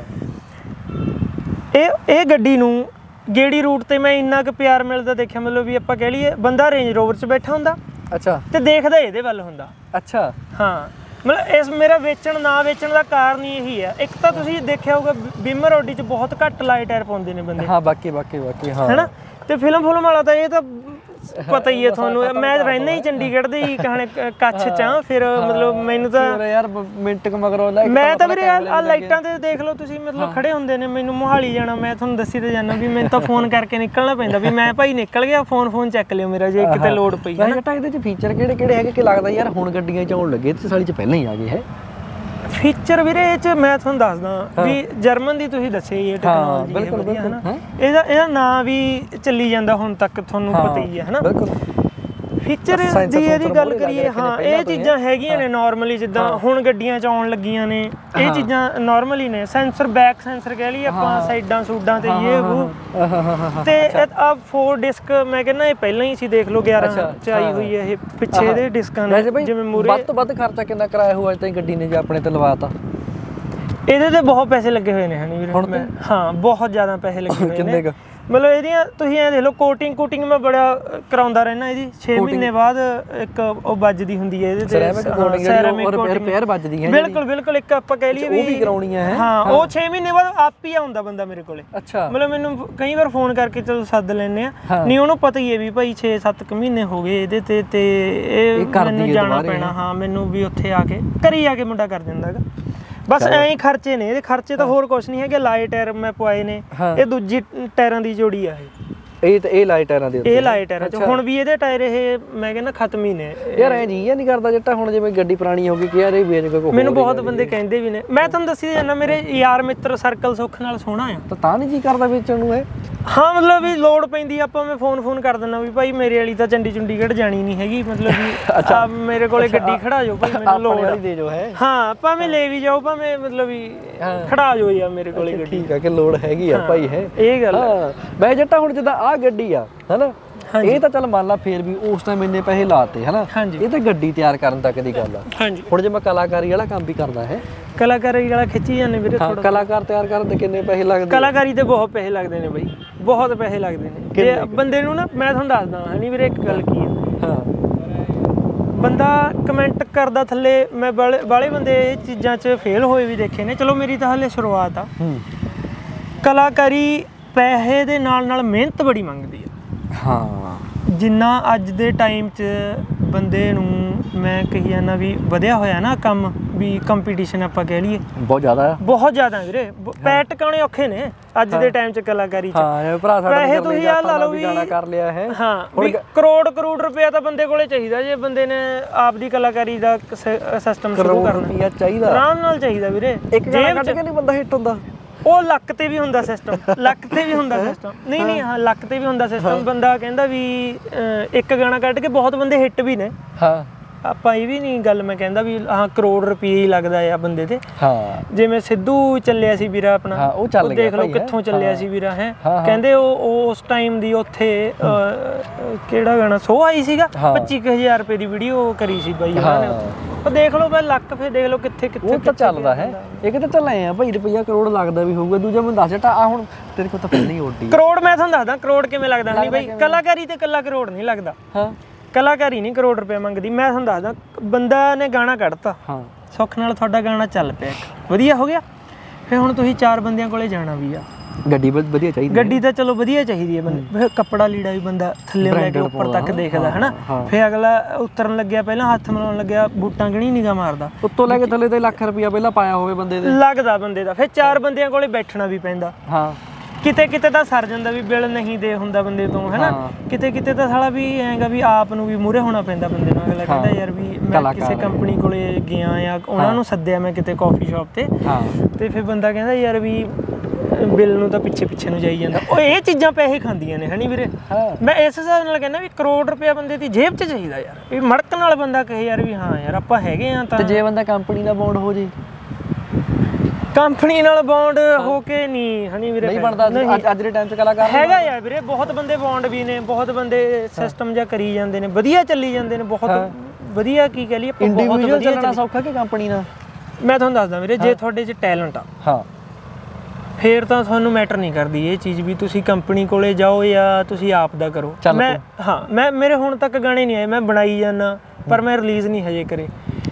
ਇਹ ਗੱਡੀ ਨੂੰ ਗੇੜੀ ਰੂਟ ਤੇ ਮੈਂ ਇੰਨਾ ਕੁ ਪਿਆਰ ਮਿਲਦਾ ਦੇਖਿਆ, ਮਤਲਬ ਵੀ ਆਪਾਂ ਕਹਿ ਲਈਏ ਬੰਦਾ ਰੇਂਜ ਰੋਵਰ ਚ ਬੈਠਾ ਹੁੰਦਾ, ਅੱਛਾ, ਤੇ ਦੇਖਦਾ ਇਹਦੇ ਵੱਲ ਹੁੰਦਾ, ਅੱਛਾ। ਹਾਂ, ਮਤਲਬ ਇਸ ਮੇਰਾ ਵੇਚਣ ਦਾ ਕਾਰਨ ਹੀ ਇਹੀ ਹੈ। ਇੱਕ ਤਾਂ ਤੁਸੀਂ ਦੇਖਿਆ ਹੋਊਗਾ ਬਿਮਰ ਆਡੀ ਚ ਬਹੁਤ ਘੱਟ ਲਾਏ ਟਾਇਰ ਪਾਉਂਦੇ ਨੇ ਬੰਦੇ, ਹਾਂ, ਬਾਕੀ ਹਾਂ, ਹੈਨਾ। ਤੇ ਫਿਲਮ ਵਾਲਾ ਤਾਂ ਇਹ ਤਾਂ ਪਤਾ ਹੀ ਹੈ ਤੁਹਾਨੂੰ। ਮੈਂ ਰਹਿੰਦਾ ਹੀ ਚੰਡੀਗੜ੍ਹ ਦੇ ਹੀ ਕਹਾਣੀ ਕੱਛ ਚ ਆ, ਫਿਰ ਮਤਲਬ ਮੈਨੂੰ ਤਾਂ ਯਾਰ ਮਿੰਟ ਕ ਮਗਰੋਂ ਮੈਂ ਤਾਂ ਵੀਰੇ ਆ ਲਾਈਟਾਂ ਤੇ ਦੇਖ ਲਓ ਤੁਸੀਂ, ਮਤਲਬ ਖੜੇ ਹੁੰਦੇ ਨੇ। ਮੈਨੂੰ ਮੋਹਾਲੀ ਜਾਣਾ, ਮੈਂ ਤੁਹਾਨੂੰ ਦੱਸੀ ਤੇ ਜਾਣਾ ਵੀ ਮੈਨੂੰ ਤਾਂ ਫੋਨ ਕਰਕੇ ਨਿਕਲਣਾ ਪੈਂਦਾ ਵੀ ਮੈਂ ਭਾਈ ਨਿਕਲ ਗਿਆ, ਫੋਨ ਚੱਕ ਲਿਓ ਮੇਰਾ ਜੇ ਕਿਤੇ ਲੋੜ ਪਈ। ਇਹਦੇ ਚ ਫੀਚਰ ਕਿਹੜੇ ਹੈਗੇ ਕਿ ਲੱਗਦਾ ਯਾਰ ਹੁਣ ਗੱਡੀਆਂ ਚ ਆਉਣ ਲੱਗੇ ਤੇ ਸਾਲੀ ਚ ਪਹਿਲਾਂ ਹੀ ਆ ਗਏ ਹੈ ਫੀਚਰ ਵੀਰੇ? ਇਹ ਚ ਮੈਂ ਤੁਹਾਨੂੰ ਦੱਸਦਾ ਵੀ ਜਰਮਨ ਦੀ ਤੁਸੀਂ ਦੱਸਿਆ ਇਹ ਟੈਕਨੋਲੋਜੀ ਹੈ ਨਾ, ਇਹਦਾ ਨਾਂ ਵੀ ਚੱਲੀ ਜਾਂਦਾ ਹੁਣ ਤੱਕ, ਤੁਹਾਨੂੰ ਪਤਾ ਹੀ ਹੈ, ਹਨਾ। ਫੀਚਰ ਦੀ ਇਹਦੀ ਗੱਲ ਕਰੀਏ, ਹਾਂ, ਇਹ ਚੀਜ਼ਾਂ ਹੈਗੀਆਂ ਨੇ ਨਾਰਮਲੀ, ਜਿੱਦਾਂ ਹੁਣ ਗੱਡੀਆਂ ਚ ਆਉਣ ਲੱਗੀਆਂ ਨੇ ਇਹ ਚੀਜ਼ਾਂ ਨਾਰਮਲੀ ਨੇ। ਸੈਂਸਰ, ਬੈਕ ਸੈਂਸਰ ਕਹਿ ਲਈਏ ਆਪਾਂ, ਸਾਈਡਾਂ ਸੂਡਾਂ ਤੇ ਇਹ ਉਹ, ਤੇ ਆ 4 ਡਿਸਕ ਮੈਂ ਕਹਿੰਦਾ ਇਹ ਪਹਿਲਾਂ ਹੀ ਸੀ, ਦੇਖ ਲਓ 11 ਚ ਆਈ ਹੋਈ ਹੈ ਇਹ, ਪਿੱਛੇ ਇਹਦੇ ਡਿਸਕਾਂ ਨੇ। ਜਿਵੇਂ ਮੂਰੇ ਵੱਧ ਤੋਂ ਵੱਧ ਖਰਚਾ ਕਿੰਨਾ ਕਰਾਇਆ ਹੋਇਆ ਤਾਂ ਗੱਡੀ ਨੇ ਜੇ ਆਪਣੇ ਤੇ ਲਵਾਤਾ? ਇਹਦੇ ਤੇ ਬਹੁਤ ਪੈਸੇ ਲੱਗੇ ਹੋਏ ਨੇ, ਹਨੀ ਵੀਰੇ। ਹਾਂ, ਬਹੁਤ ਜ਼ਿਆਦਾ ਪੈਸੇ ਲੱਗੇ ਹੋਏ ਨੇ। ਮਤਲਬ ਇਹਦੀਆਂ ਤੁਸੀਂ ਐ ਦੇਖ ਲਓ, ਕੋਟਿੰਗ ਮੈਂ ਬੜਾ ਕਰਾਉਂਦਾ ਰਹਿਣਾ ਇਹਦੀ। 6 ਮਹੀਨੇ ਬਾਅਦ ਇੱਕ ਉਹ ਵੱਜਦੀ ਹੁੰਦੀ ਹੈ ਇਹਦੇ ਤੇ, ਰਿਪੇਅਰ ਵੱਜਦੀ ਹੈ। ਬਿਲਕੁਲ ਇੱਕ ਆਪਾਂ ਕਹਿ ਲਈਏ ਵੀ ਕਰਾਉਣੀ ਹੈ, ਹਾਂ। ਉਹ 6 ਮਹੀਨੇ ਬਾਅਦ ਆਪ ਹੀ ਆਉਂਦਾ ਬੰਦਾ ਮੇਰੇ ਕੋਲੇ, ਅੱਛਾ। ਮਤਲਬ ਮੈਨੂੰ ਕਈ ਵਾਰ ਫੋਨ ਕਰਕੇ ਚਲੋ ਸੱਦ ਲੈਂਦੇ ਆ, ਨਹੀਂ ਉਹਨੂੰ ਪਤਾ ਹੀ ਹੈ ਵੀ ਭਾਈ 6-7 ਮਹੀਨੇ ਹੋ ਗਏ ਇਹਦੇ ਤੇ ਇਹ ਮੈਨੂੰ ਜਾਣਾ ਪੈਣਾ। ਹਾਂ, ਮੈਨੂੰ ਵੀ ਉੱਥੇ ਆ ਕੇ ਘਰੇ ਆ ਕੇ ਮੁੰਡਾ ਕਰ ਦਿੰਦਾ ਹੈਗਾ। ਬਸ ਐਂ ਹੀ ਖਰਚੇ ਨੇ ਇਹਦੇ, ਖਰਚੇ ਤਾਂ ਹੋਰ ਕੁਛ ਨਹੀਂ ਹੈਗੇ। ਲਾਏ ਟਾਇਰ ਮੈਂ ਪਵਾਏ ਨੇ, ਇਹ ਦੂਜੀ ਟਾਇਰਾਂ ਦੀ ਜੋੜੀ ਆ ਇਹ ਲਾਏ ਟਾਇਰਾਂ ਦੇ, ਇਹ ਲਾਏ ਟਾਇਰਾਂ ਚ ਹੁਣ ਵੀ ਇਹਦੇ ਟਾਇਰ ਇਹ ਮੈਂ ਕਹਿੰਦਾ ਖਤਮ ਹੀ ਨੇ ਯਾਰ। ਐ ਜੀ ਨਹੀਂ ਕਰਦਾ ਜੱਟਾ ਹੁਣ ਜਿਵੇਂ ਗੱਡੀ ਪੁਰਾਣੀ ਹੋ ਗਈ ਕਿ ਯਾਰ ਇਹ ਵੇਚ ਕੇ ਕੋਈ, ਮੈਨੂੰ ਬਹੁਤ ਬੰਦੇ ਕਹਿੰਦੇ ਵੀ ਨੇ। ਮੈਂ ਤੁਹਾਨੂੰ ਦੱਸੀ ਜਾਂਦਾ ਮੇਰੇ ਯਾਰ ਮਿੱਤਰ ਸਰਕਲ ਸੁੱਖ ਨਾਲ ਸੋਹਣਾ ਆ, ਤਾਂ ਨਹੀਂ ਜੀ ਕਰਦਾ ਵੇਚਣ ਨੂੰ ਇਹ। ਹਾਂ, ਮਤਲਬ ਵੀ ਲੋੜ ਪੈਂਦੀ ਆਪਾਂ, ਮੈਂ ਫੋਨ ਕਰ ਦਿੰਦਾ ਵੀ ਭਾਈ ਮੇਰੇ ਵਾਲੀ ਤਾਂ ਚੰਡੀਗੜ੍ਹ ਜਾਣੀ ਨਹੀਂ ਹੈਗੀ, ਮਤਲਬ ਵੀ ਆ ਮੇਰੇ ਕੋਲੇ ਗੱਡੀ ਖੜਾ ਜਾਓ ਭਾਈ, ਮੈਨੂੰ ਲੋੜ ਵਾਲੀ ਦੇ ਜਾਓ ਹੈ। ਹਾਂ, ਭਾਵੇਂ ਲੈ ਵੀ ਜਾਓ, ਭਾਵੇਂ ਮਤਲਬ ਵੀ ਖੜਾ ਜਾਓ ਯਾਰ ਮੇਰੇ ਕੋਲੇ ਗੱਡੀ, ਠੀਕ ਆ ਕਿ ਲੋੜ ਹੈਗੀ ਆ ਭਾਈ ਹੈ ਇਹ ਗੱਲ। ਮੈਂ ਜੱਟਾ ਹੁਣ ਜਿੱਦਾਂ ਆ ਗੱਡੀ ਆ ਹਨਾ, ਇਹ ਤਾਂ ਚੱਲ ਮੰਨ ਲਾ ਫੇਰ ਵੀ ਉਸ ਟਾਈਮ ਇੰਨੇ ਪੈਸੇ ਲਾਤੇ ਹਨਾ, ਇਹ ਤਾਂ ਗੱਡੀ ਤਿਆਰ ਕਰਨ ਤੱਕ ਦੀ ਗੱਲ ਆ। ਹੁਣ ਜੇ ਮੈਂ ਕਲਾਕਾਰੀ ਵਾਲਾ ਕੰਮ ਵੀ ਕਰਦਾ ਹੈ, ਕਲਾਕਾਰੀ ਵਾਲਾ ਖਿੱਚੀ ਜਾਂਦੇ ਵੀਰੇ ਥੋੜਾ। ਕਲਾਕਾਰ ਤਿਆਰ ਕਰਨ ਤੇ ਕਿੰਨੇ ਪੈਸੇ ਲੱਗਦੇ? ਕਲਾਕਾਰੀ ਤੇ ਬਹੁਤ ਪੈਸੇ ਲੱਗਦੇ ਨੇ ਬਾਈ, ਬਹੁਤ ਪੈਸੇ ਲੱਗਦੇ ਨੇ। ਤੇ ਬੰਦੇ ਨੂੰ ਨਾ ਮੈਂ ਤੁਹਾਨੂੰ ਦੱਸਦਾ ਹਨੀ ਵੀਰੇ ਇੱਕ ਗੱਲ ਕੀ ਆ, ਬੰਦਾ ਕਮੈਂਟ ਕਰਦਾ ਥੱਲੇ, ਮੈਂ ਬਾਲੇ ਬੰਦੇ ਇਹ ਚੀਜ਼ਾਂ 'ਚ ਫੇਲ ਹੋਏ ਵੀ ਦੇਖੇ ਨੇ। ਚਲੋ ਮੇਰੀ ਤਾਂ ਹਾਲੇ ਸ਼ੁਰੂਆਤ ਆ। ਕਲਾਕਾਰੀ ਪੈਸੇ ਦੇ ਨਾਲ ਮਿਹਨਤ ਬੜੀ ਮੰਗਦੀ ਆ। ਹਾਂ, ਜਿੰਨਾ ਅੱਜ ਦੇ ਟਾਈਮ 'ਚ ਬੰਦੇ ਨੂੰ ਮੈਂ ਕਹੀ ਜਾਂਦਾ ਵੀ ਵਧਿਆ ਹੋਇਆ ਨਾ ਕੰਮ, ਵੀ ਕੰਪੀਟੀਸ਼ਨ ਆਪਾਂ ਕਹਿ ਲਈਏ ਬਹੁਤ ਜ਼ਿਆਦਾ ਵੀਰੇ। ਪੈਰ ਟਿਕਾਉਣੇ ਔਖੇ ਨੇ ਅੱਜ ਦੇ ਟਾਈਮ 'ਚ ਕਲਾਕਾਰੀ 'ਚ। ਪੈਸੇ ਤੁਸੀਂ ਆਹ ਲਾ ਲਓ ਵੀ ਕਰ ਲਿਆ ਹੈ, ਹਾਂ, ਵੀ ਕਰੋੜ ਰੁਪਇਆ ਤਾਂ ਬੰਦੇ ਕੋਲੇ ਚਾਹੀਦਾ ਜੇ ਬੰਦੇ ਨੇ ਆਪ ਦੀ ਕਲਾਕਾਰੀ ਦਾ ਸਿਸਟਮ ਸ਼ੁਰੂ ਕਰਨਾ ਚਾਹੀਦਾ, ਆਰਾਮ ਨਾਲ ਚਾਹੀਦਾ ਵੀਰੇ। ਇੱਕ ਜੇਬ 'ਚ ਨਹੀਂ ਬੰਦਾ ਹਿੱਟ ਹੁੰਦਾ, ਉਹ ਲੱਕ ਤੇ ਵੀ ਹੁੰਦਾ ਸਿਸਟਮ, ਨਹੀਂ ਹਾਂ, ਲੱਕ ਤੇ ਵੀ ਹੁੰਦਾ ਸਿਸਟਮ। ਬੰਦਾ ਕਹਿੰਦਾ ਵੀ ਇੱਕ ਗਾਣਾ ਕੱਢ ਕੇ ਬਹੁਤ ਬੰਦੇ ਹਿੱਟ ਵੀ ਨੇ। ਹਾਂ, ਆਪਾਂ ਇਹ ਵੀ ਨਹੀਂ ਗੱਲ ਮੈਂ ਕਹਿੰਦਾ ਵੀ ਹਾਂ ਕਰੋੜ ਰੁਪਏ ਹੀ ਲੱਗਦਾ ਆ ਬੰਦੇ ਤੇ। ਹਾਂ, ਜਿਵੇਂ ਸਿੱਧੂ ਚੱਲਿਆ ਸੀ ਵੀਰਾ ਆਪਣਾ, ਉਹ ਦੇਖ ਲਓ ਕਿੱਥੋਂ ਚੱਲਿਆ ਸੀ ਵੀਰਾ ਹੈ। ਕਹਿੰਦੇ ਉਹ ਉਸ ਟਾਈਮ ਦੀ ਉੱਥੇ ਕਿਹੜਾ ਗਾਣਾ ਸੋ ਆਈ ਸੀਗਾ, 25,000 ਰੁਪਏ ਦੀ ਵੀਡੀਓ ਕਰੀ ਸੀ ਬਾਈ ਉਹਨਾਂ ਨੇ। ਉਹ ਦੇਖ ਲਓ ਭਾਈ ਲੱਕ, ਫਿਰ ਦੇਖ ਲਓ ਕਿੱਥੇ ਤਾਂ ਚੱਲਦਾ ਹੈ। ਇੱਕ ਤਾਂ ਚੱਲ ਆਏ ਆ ਭਾਈ ਰੁਪਈਆ ਕਰੋੜ ਲੱਗਦਾ ਵੀ ਹੋਊਗਾ, ਦੂਜਾ ਮੈਨੂੰ ਦੱਸ ਜੱਟਾ ਆ ਹੁਣ ਤੇਰੇ ਕੋਲ ਤਾਂ ਪਹਿਲਾਂ ਹੀ ਓਡੀ ਕਰੋੜ। ਮੈਂ ਤੁਹਾਨੂੰ ਦੱਸਦਾ ਕਰੋੜ ਕਿਵੇਂ ਲੱਗਦਾ ਨਹੀਂ ਬਾਈ, ਕਲਾਕਾਰੀ ਤੇ ਇਕੱਲਾ ਕਰੋੜ ਨਹੀਂ ਲੱਗਦਾ। ਹਾਂ, ਕਲਾਕਾਰੀ ਨਹੀਂ ਕਰੋੜ ਰੁਪਏ ਮੰਗਦੀ। ਮੈਂ ਤੁਹਾਨੂੰ ਦੱਸਦਾ, ਬੰਦਾ ਨੇ ਗਾਣਾ ਕੱਢਤਾ, ਹਾਂ, ਸੁੱਖ ਨਾਲ ਤੁਹਾਡਾ ਗਾਣਾ ਚੱਲ ਪਿਆ, ਵਧੀਆ ਹੋ ਗਿਆ, ਫਿਰ ਹੁਣ ਤੁਸੀਂ 4 ਬੰਦਿਆਂ ਕੋਲੇ ਜਾਣਾ ਵੀ ਆ। ਗੱਡੀ ਵਧੀਆ ਚਾਹੀਦੀ, ਗੱਡੀ ਤਾਂ ਚਲੋ ਵਧੀਆ ਚਾਹੀਦੀ ਹੈ ਬੰਦੇ। ਫਿਰ ਕੱਪੜਾ ਲੀੜਾ ਵੀ ਬੰਦਾ ਥੱਲੇ ਲੈ ਕੇ ਉੱਪਰ ਤੱਕ ਦੇਖਦਾ ਹਨਾ। ਫਿਰ ਅਗਲਾ ਉਤਰਨ ਲੱਗਿਆ ਪਹਿਲਾਂ ਹੱਥ ਮਿਲਾਉਣ ਲੱਗਿਆ, ਬੂਟਾਂ ਗਣੀ ਨਿਗਾਹ ਮਾਰਦਾ, ਉੱਤੋਂ ਲੈ ਕੇ ਥੱਲੇ ਤੇ ਲੱਖ ਰੁਪਇਆ ਪਹਿਲਾਂ ਪਾਇਆ ਹੋਵੇ ਬੰਦੇ ਦੇ, ਲੱਗਦਾ ਬੰਦੇ ਦਾ। ਫਿਰ 4 ਬੰਦਿਆਂ ਕੋਲੇ ਬੈਠਣਾ ਵੀ ਪੈਂਦਾ। ਹਾਂ, ਕਿਤੇ ਤਾਂ ਸਰ ਜਾਂਦਾ ਵੀ ਬਿੱਲ ਨਹੀਂ ਦੇ ਹੁੰਦਾ ਬੰਦੇ ਤੋਂ ਹਨਾ, ਕਿਤੇ ਤਾਂ ਸਾਲਾ ਵੀ ਐਂਗਾ ਵੀ ਆਪ ਨੂੰ ਵੀ ਮੂਹਰੇ ਹੋਣਾ ਪੈਂਦਾ ਬੰਦੇ ਨੂੰ। ਅਗਲਾ ਕਹਿੰਦਾ ਯਾਰ ਵੀ ਮੈਂ ਕਿਸੇ ਕੰਪਨੀ ਕੋਲੇ ਗਿਆ ਆ, ਉਹਨਾਂ ਨੂੰ ਸੱਦਿਆ ਮੈਂ ਕਿਤੇ ਕਾਫੀ ਸ਼ਾਪ ਤੇ ਫਿਰ ਬੰਦਾ ਕਹਿੰਦਾ ਯਾਰ ਵੀ ਬਿੱਲ ਨੂੰ ਤਾਂ ਪਿੱਛੇ ਨੂੰ ਜਾਈ ਜਾਂਦਾ। ਉਹ ਇਹ ਚੀਜ਼ਾਂ ਪੈਸੇ ਖਾਂਦੀਆਂ ਨੇ ਹਨੀ ਵੀਰੇ। ਮੈਂ ਇਸ ਹਿਸਾਬ ਨਾਲ ਕਹਿੰਦਾ ਵੀ ਕਰੋੜ ਰੁਪਇਆ ਬੰਦੇ ਦੀ ਜੇਬ 'ਚ ਚਾਹੀਦਾ ਯਾਰ, ਵੀ ਮੜਕ ਨਾਲ ਬੰਦਾ ਕਹੇ ਯਾਰ ਵੀ ਹਾਂ ਯਾਰ ਆਪਾਂ ਹੈਗੇ ਆ। ਤਾਂ ਜੇ ਬੰਦਾ ਕੰਪਨੀ ਦਾ ਬੌਂਡ ਹੋ ਜੇ ਕੰਪਨੀ ਨਾਲ ਬੌਂਡ ਹੋ ਕੇ ਨਹੀਂ ਹਨੀ ਵੀਰੇ ਨਹੀਂ ਬਣਦਾ ਅੱਜ ਦੇ ਟਾਈਮ 'ਚ ਕਲਾਕਾਰ ਹੈਗਾ ਯਾਰ ਵੀਰੇ ਬਹੁਤ ਬੰਦੇ ਬੌਂਡ ਵੀ ਨੇ ਬਹੁਤ ਬੰਦੇ ਸਿਸਟਮ ਜਿਹਾ ਕਰੀ ਜਾਂਦੇ ਨੇ ਵਧੀਆ ਚੱਲੀ ਜਾਂਦੇ ਨੇ ਬਹੁਤ ਵਧੀਆ ਕੀ ਕਹਿ ਲਈ ਆਪਾਂ ਬਹੁਤ ਵਧੀਆ ਚੱਲਣਾ ਸੌਖਾ ਕਿ ਕੰਪਨੀ ਨਾਲ ਮੈਂ ਤੁਹਾਨੂੰ ਦੱਸਦਾ ਵੀਰੇ ਜੇ ਤੁਹਾਡੇ 'ਚ ਟੈਲੈਂਟ ਆ ਹਾਂ ਫੇਰ ਤਾਂ ਤੁਹਾਨੂੰ ਮੈਟਰ ਨਹੀਂ ਕਰਦੀ ਇਹ ਚੀਜ਼ ਵੀ ਤੁਸੀਂ ਕੰਪਨੀ ਕੋਲੇ ਜਾਓ ਜਾਂ ਤੁਸੀਂ ਆਪ ਦਾ ਕਰੋ ਮੈਂ ਮੇਰੇ ਹੁਣ ਤੱਕ ਗਾਣੇ ਨਹੀਂ ਆਏ ਮੈਂ ਬਣਾਈ ਜਾਂਦਾ ਪਰ ਮੈਂ ਰਿਲੀਜ਼ ਨਹੀਂ ਹਜੇ ਕਰੇ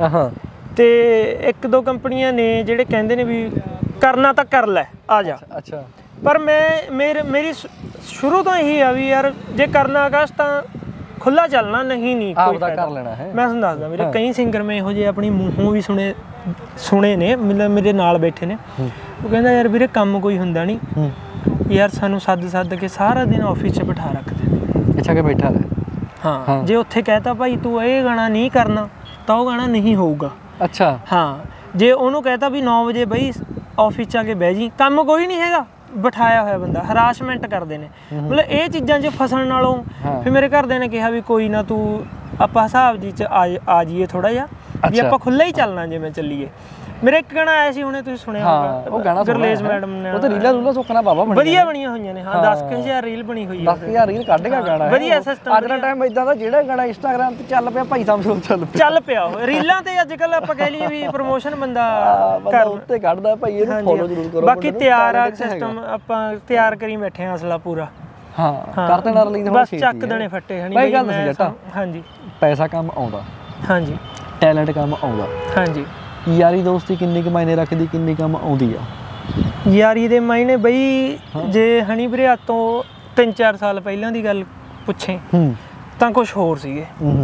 ਤੇ ਇੱਕ ਦੋ ਕੰਪਨੀਆਂ ਨੇ ਜਿਹੜੇ ਕਹਿੰਦੇ ਨੇ ਵੀ ਕਰਨਾ ਤਾਂ ਕਰ ਲੈ ਆ ਜਾ ਅੱਛਾ ਪਰ ਮੇਰੀ ਸ਼ੁਰੂ ਤੋਂ ਇਹੀ ਆ ਵੀ ਯਾਰ ਜੇ ਕਰਨਾ ਆਕਾਸ਼ ਤਾਂ ਖੁੱਲਾ ਚੱਲਣਾ ਨਹੀਂ ਆਪ ਦਾ ਕਰ ਲੈਣਾ ਹੈ ਮੈਂ ਤੁਹਾਨੂੰ ਦੱਸਦਾ ਵੀਰੇ ਕਈ ਸਿੰਗਰ ਮੈਂ ਇਹੋ ਜਿਹੇ ਆਪਣੀ ਮੂੰਹੋਂ ਵੀ ਸੁਣੇ ਨੇ ਮੇਰੇ ਨਾਲ ਬੈਠੇ ਨੇ ਉਹ ਕਹਿੰਦਾ ਯਾਰ ਵੀਰੇ ਕੰਮ ਕੋਈ ਹੁੰਦਾ ਨਹੀਂ ਯਾਰ ਸਾਨੂੰ ਸੱਦ ਕੇ ਸਾਰਾ ਦਿਨ ਆਫਿਸ 'ਚ ਬਿਠਾ ਰੱਖਦੇ ਨੇ ਅੱਛਾ ਕਿ ਬੈਠਾ ਰਹਿ ਹਾਂ ਜੇ ਉੱਥੇ ਕਹਿਤਾ ਭਾਈ ਤੂੰ ਇਹ ਗਾਣਾ ਨਹੀਂ ਕਰਨਾ ਤਾਂ ਉਹ ਗਾਣਾ ਨਹੀਂ ਹੋਊਗਾ ਅੱਛਾ ਹਾਂ ਜੇ ਉਹਨੂੰ ਕਹਿਤਾ ਵੀ 9 ਵਜੇ ਬਈ ਆਫਿਸ 'ਚ ਆ ਕੇ ਬਹਿ ਜੀ ਕੰਮ ਕੋਈ ਨਹੀਂ ਹੈਗਾ ਬਿਠਾਇਆ ਹੋਇਆ ਬੰਦਾ ਹਰਾਸਮੈਂਟ ਕਰਦੇ ਨੇ ਮਤਲਬ ਇਹ ਚੀਜ਼ਾਂ 'ਚ ਫਸਣ ਨਾਲੋਂ ਫਿਰ ਮੇਰੇ ਘਰਦਿਆਂ ਨੇ ਕਿਹਾ ਵੀ ਕੋਈ ਨਾ ਤੂੰ ਆਪਾਂ ਹਿਸਾਬ ਜੀ 'ਚ ਆ ਜਾਈਏ ਥੋੜਾ ਜਿਹਾ ਵੀ ਆਪਾਂ ਖੁੱਲ੍ਹਾ ਹੀ ਚੱਲਣਾ ਜਿਵੇਂ ਚੱਲੀਏ ਮੇਰਾ ਇੱਕ ਗਾਣਾ ਆਇਆ ਸੀ ਹੁਣੇ ਤੁਸੀਂ ਸੁਣਿਆ ਹੋਊਗਾ ਉਹ ਗਾਣਾ ਗੁਰਲੇਜ਼ ਮੈਡਮ ਨੇ ਉਹ ਤਾਂ ਰੀਲਾਂ ਸੁੱਕਣਾ ਬਾਬਾ ਵਧੀਆ ਬਣੀਆਂ ਹੋਈਆਂ ਨੇ ਹਾਂ 10000 ਰੀਲ ਬਣੀ ਹੋਈ ਹੈ 10000 ਰੀਲ ਕੱਢ ਗਿਆ ਗਾਣਾ ਵਧੀਆ ਸਿਸਟਮ ਅੱਜ ਦਾ ਟਾਈਮ ਇਦਾਂ ਦਾ ਜਿਹੜਾ ਗਾਣਾ ਇੰਸਟਾਗ੍ਰਾਮ ਤੇ ਚੱਲ ਪਿਆ ਭਾਈ ਸਮਝੋ ਚੱਲ ਪਿਆ ਰੀਲਾਂ ਤੇ ਅੱਜ ਕੱਲ ਆਪਾਂ ਕਹਿ ਲਈਏ ਵੀ ਪ੍ਰੋਮੋਸ਼ਨ ਬੰਦਾ ਕਰ ਉੱਤੇ ਕੱਢਦਾ ਭਾਈ ਇਹਨੂੰ ਫੋਲੋ ਜ਼ਰੂਰ ਕਰੋ ਬਾਕੀ ਤਿਆਰ ਆ ਸਿਸਟਮ ਆਪਾਂ ਤਿਆਰ ਕਰੀ ਬੈਠੇ ਆ ਅਸਲਾ ਪੂਰਾ ਹਾਂ ਕਰ ਦੇਣਾ ਰਿਲੀਜ਼ ਬਸ ਚੱਕ ਦੇਣੇ ਫੱਟੇ ਹਣੀ ਭਾਈ ਗੱਲ ਦੱਸ ਜੱਟਾ ਹਾਂਜੀ ਪੈਸਾ ਕੰਮ ਆਉਂਦਾ ਹਾਂਜੀ ਟੈਲੈਂਟ ਕੰਮ ਆਉਂਦਾ ਹਾਂਜੀ ਯਾਰੀ ਦੋਸਤੀ ਕਿੰਨੀ ਕੁ ਮਾਇਨੇ ਰੱਖਦੀ ਕਿੰਨੀ ਕੰਮ ਆਉਂਦੀ ਆ ਯਾਰੀ ਦੇ ਮਾਇਨੇ ਬਈ ਜੇ ਹਣੀ ਵੀਰੇ ਆ ਤੋਂ 3-4 ਸਾਲ ਪਹਿਲਾਂ ਦੀ ਗੱਲ ਪੁੱਛੇ ਤਾਂ ਕੁਝ ਹੋਰ ਸੀਗੇ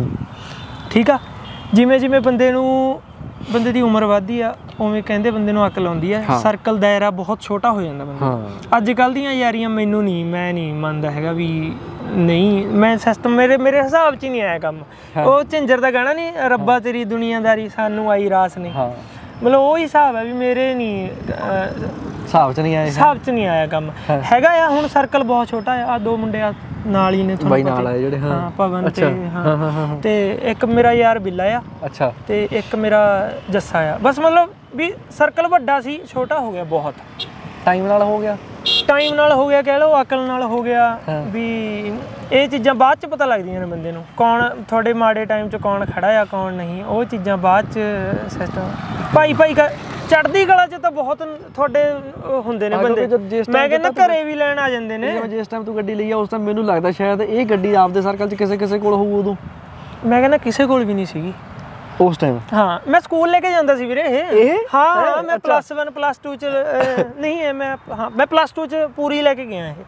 ਠੀਕ ਆ ਜਿਵੇਂ ਬੰਦੇ ਦੀ ਉਮਰ ਵੱਧਦੀ ਆ ਉਵੇਂ ਕਹਿੰਦੇ ਬੰਦੇ ਨੂੰ ਅਕਲ ਆਉਂਦੀ ਆ ਸਰਕਲ ਦਾਇਰਾ ਬਹੁਤ ਛੋਟਾ ਹੋ ਜਾਂਦਾ ਬੰਦਾ ਅੱਜ ਕੱਲ੍ਹ ਦੀਆਂ ਯਾਰੀਆਂ ਮੈਂ ਨਹੀਂ ਮੰਨਦਾ ਹੈਗਾ ਵੀ ਨਹੀਂ ਮੈਂ ਸਿਸਟਮ ਮੇਰੇ ਹਿਸਾਬ 'ਚ ਹੀ ਨਹੀਂ ਆਇਆ ਕੰਮ ਉਹ ਝਿੰਜਰ ਦਾ ਗਾਣਾ ਨਹੀਂ ਰੱਬਾ ਤੇਰੀ ਦੁਨੀਆਦਾਰੀ ਸਾਨੂੰ ਆਈ ਰਾਸ ਨਹੀਂ ਮਤਲਬ ਉਹ ਹਿਸਾਬ ਹੈ ਵੀ ਮੇਰੇ ਨਹੀਂ ਹਿਸਾਬ 'ਚ ਨਹੀਂ ਆਇਆ ਕੰਮ ਹੈਗਾ ਆ ਹੁਣ ਸਰਕਲ ਬਹੁਤ ਛੋਟਾ ਆ ਦੋ ਮੁੰਡੇ ਆ ਨਾਲ ਹੀ ਨੇ ਬਾਈ ਨਾਲ ਆ ਜਿਹੜੇ ਹਾਂ ਪਵਨ ਤੇ ਹਾਂ ਤੇ ਇੱਕ ਮੇਰਾ ਯਾਰ ਬਿੱਲਾ ਆ ਅੱਛਾ ਤੇ ਇੱਕ ਮੇਰਾ ਜੱਸਾ ਆ ਬਸ ਮਤਲਬ ਵੀ ਸਰਕਲ ਵੱਡਾ ਸੀ ਛੋਟਾ ਹੋ ਗਿਆ ਬਹੁਤ ਟਾਈਮ ਨਾਲ ਹੋ ਗਿਆ ਕਹਿ ਲਓ ਅਕਲ ਨਾਲ ਹੋ ਗਿਆ ਵੀ ਇਹ ਚੀਜ਼ਾਂ ਬਾਅਦ 'ਚ ਪਤਾ ਲੱਗਦੀਆਂ ਨੇ ਬੰਦੇ ਨੂੰ ਕੌਣ ਤੁਹਾਡੇ ਮਾੜੇ ਟਾਈਮ 'ਚ ਕੌਣ ਖੜਾ ਆ ਕੌਣ ਨਹੀਂ ਉਹ ਚੀਜ਼ਾਂ ਬਾਅਦ 'ਚ ਸਿਸਟਮ ਭਾਈ ਚੜ੍ਹਦੀ ਕਲਾ 'ਚ ਤਾਂ ਬਹੁਤ ਤੁਹਾਡੇ ਹੁੰਦੇ ਨੇ ਬੰਦੇ ਮੈਂ ਕਹਿੰਦਾ ਘਰੇ ਵੀ ਲੈਣ ਆ ਜਾਂਦੇ ਨੇ ਜਿਸ ਟਾਈਮ ਤੂੰ ਗੱਡੀ ਲਈ ਆ ਉਸ ਟਾਈਮ ਮੈਨੂੰ ਲੱਗਦਾ ਸ਼ਾਇਦ ਇਹ ਗੱਡੀ ਆਪਦੇ ਸਰਕਲ 'ਚ ਕਿਸੇ ਕੋਲ ਹੋਊ ਉਦੋਂ ਮੈਂ ਕਹਿੰਦਾ ਕਿਸੇ ਕੋਲ ਵੀ ਨਹੀਂ ਸੀਗੀ ਉਸ ਟਾਈਮ ਹਾਂ ਮੈਂ ਸਕੂਲ ਲੈ ਕੇ ਜਾਂਦਾ ਸੀ ਵੀਰੇ ਇਹ ਹਾਂ ਮੈਂ +1 +2 ਚ ਨਹੀਂ ਹੈ ਮੈਂ +2 ਚ ਪੂਰੀ ਲੈ ਕੇ ਗਿਆ ਇਹ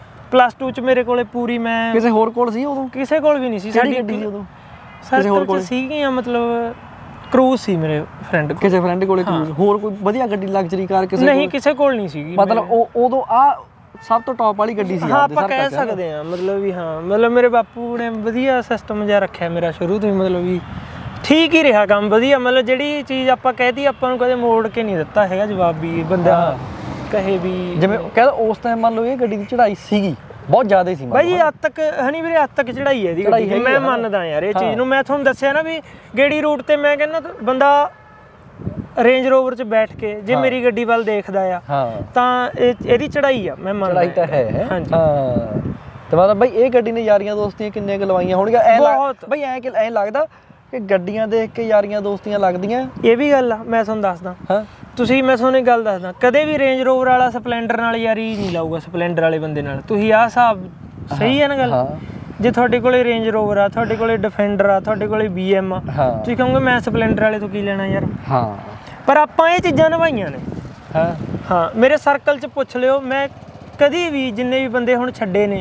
+2 ਚ ਮੇਰੇ ਕੋਲੇ ਪੂਰੀ ਮੈਂ ਕਿਸੇ ਹੋਰ ਕੋਲ ਸੀ ਉਦੋਂ ਕਿਸੇ ਕੋਲ ਵੀ ਨਹੀਂ ਸੀ ਸਾਡੀ ਗੱਡੀ ਉਦੋਂ ਸਰਕਲ ਚ ਸੀਗੀਆਂ ਮਤਲਬ ਕਰੂਜ਼ ਸੀ ਮੇਰੇ ਫਰੈਂਡ ਕੋਲ ਕਿਸੇ ਫਰੈਂਡ ਕੋਲੇ ਕਰੂਜ਼ ਹੋਰ ਕੋਈ ਵਧੀਆ ਗੱਡੀ ਲਗਜ਼ਰੀ ਕਾਰ ਕਿਸੇ ਕੋਲ ਨਹੀਂ ਸੀਗੀ ਮਤਲਬ ਉਦੋਂ ਆ ਸਭ ਤੋਂ ਟੌਪ ਵਾਲੀ ਗੱਡੀ ਸੀ ਆਪਾਂ ਕਹਿ ਸਕਦੇ ਆ ਮਤਲਬ ਵੀ ਮਤਲਬ ਮੇਰੇ ਬਾਪੂ ਨੇ ਵਧੀਆ ਸਿਸਟਮ ਜਿਹਾ ਰੱਖਿਆ ਮੇਰਾ ਸ਼ੁਰੂ ਤੋਂ ਹੀ ਮਤਲਬ ਵੀ ਠੀਕ ਹੀ ਰਿਹਾ ਕੰਮ ਵਧੀਆ ਮਤਲਬ ਜਿਹੜੀ ਚੀਜ਼ ਆਪਾਂ ਕਹਿਤੀ ਆਪਾਂ ਨੂੰ ਕਦੇ ਮੋੜ ਕੇ ਨਹੀਂ ਦਿੱਤਾ ਹੈਗਾ ਜਵਾਬ ਵੀ ਬੰਦਾ ਕਹੇ ਵੀ ਜਿਵੇਂ ਕਹਿੰਦਾ ਉਸ ਟਾਈਮ ਮੰਨ ਲਓ ਇਹ ਗੱਡੀ ਦੀ ਚੜਾਈ ਸੀਗੀ ਬਹੁਤ ਜ਼ਿਆਦਾ ਸੀ ਬਾਈ ਅੱਜ ਤੱਕ ਹਣੀ ਵੀਰੇ ਅੱਜ ਤੱਕ ਚੜਾਈ ਹੈ ਇਹਦੀ ਮੈਂ ਮੰਨਦਾ ਯਾਰ ਇਹ ਚੀਜ਼ ਨੂੰ ਮੈਂ ਤੁਹਾਨੂੰ ਦੱਸਿਆ ਨਾ ਵੀ ਗੇੜੀ ਰੂਟ ਤੇ ਮੈਂ ਕਹਿੰਦਾ ਬੰਦਾ ਰੇਂਜ ਰੋਵਰ 'ਚ ਬੈਠ ਕੇ ਜੇ ਮੇਰੀ ਗੱਡੀ ਵੱਲ ਦੇਖਦਾ ਆ ਤਾਂ ਇਹਦੀ ਚੜਾਈ ਆ ਮੈਂ ਮੰਨਦਾ ਚੜਾਈ ਤਾਂ ਹੈ ਹਾਂਜੀ ਤੇ ਮਤਲਬ ਬਾਈ ਇਹ ਗੱਡੀ ਨੇ ਯਾਰੀਆਂ ਦੋਸਤੀਆਂ ਕਿੰਨੇ ਕੁ ਲਵਾਈਆਂ ਹੋਣਗੀਆਂ ਬਾਈ ਐਂ ਲੱਗਦਾ ਕਿ ਗੱਡੀਆਂ ਦੇਖ ਕੇ ਯਾਰੀਆਂ ਦੋਸਤੀਆਂ ਲੱਗਦੀਆਂ ਇਹ ਵੀ ਗੱਲ ਆ ਮੈਂ ਤੁਹਾਨੂੰ ਦੱਸਦਾ ਮੈਂ ਤੁਹਾਨੂੰ ਇੱਕ ਗੱਲ ਦੱਸਦਾ ਕਦੇ ਵੀ ਰੇਂਜ ਰੋਵਰ ਵਾਲਾ ਸਪਲੈਂਡਰ ਨਾਲ ਯਾਰੀ ਨਹੀਂ ਲਾਊਗਾ ਸਪਲੈਂਡਰ ਵਾਲੇ ਬੰਦੇ ਨਾਲ ਤੁਸੀਂ ਆਹ ਹਿਸਾਬ ਸਹੀ ਹੈ ਨਾ ਗੱਲ ਜੇ ਤੁਹਾਡੇ ਕੋਲੇ ਰੇਂਜ ਰੋਵਰ ਆ ਤੁਹਾਡੇ ਕੋਲੇ ਡਿਫੈਂਡਰ ਆ ਤੁਹਾਡੇ ਕੋਲੇ BM ਆ ਤੁਸੀਂ ਕਹੋਗੇ ਮੈਂ ਸਪਲੈਂਡਰ ਵਾਲੇ ਤੋਂ ਕੀ ਲੈਣਾ ਯਾਰ ਪਰ ਆਪਾਂ ਇਹ ਚੀਜ਼ਾਂ ਨਿਭਾਈਆਂ ਨੇ ਹਾਂ ਮੇਰੇ ਸਰਕਲ 'ਚ ਪੁੱਛ ਲਿਓ ਮੈਂ ਕਦੀ ਵੀ ਜਿੰਨੇ ਵੀ ਬੰਦੇ ਹੁਣ ਛੱਡੇ ਨੇ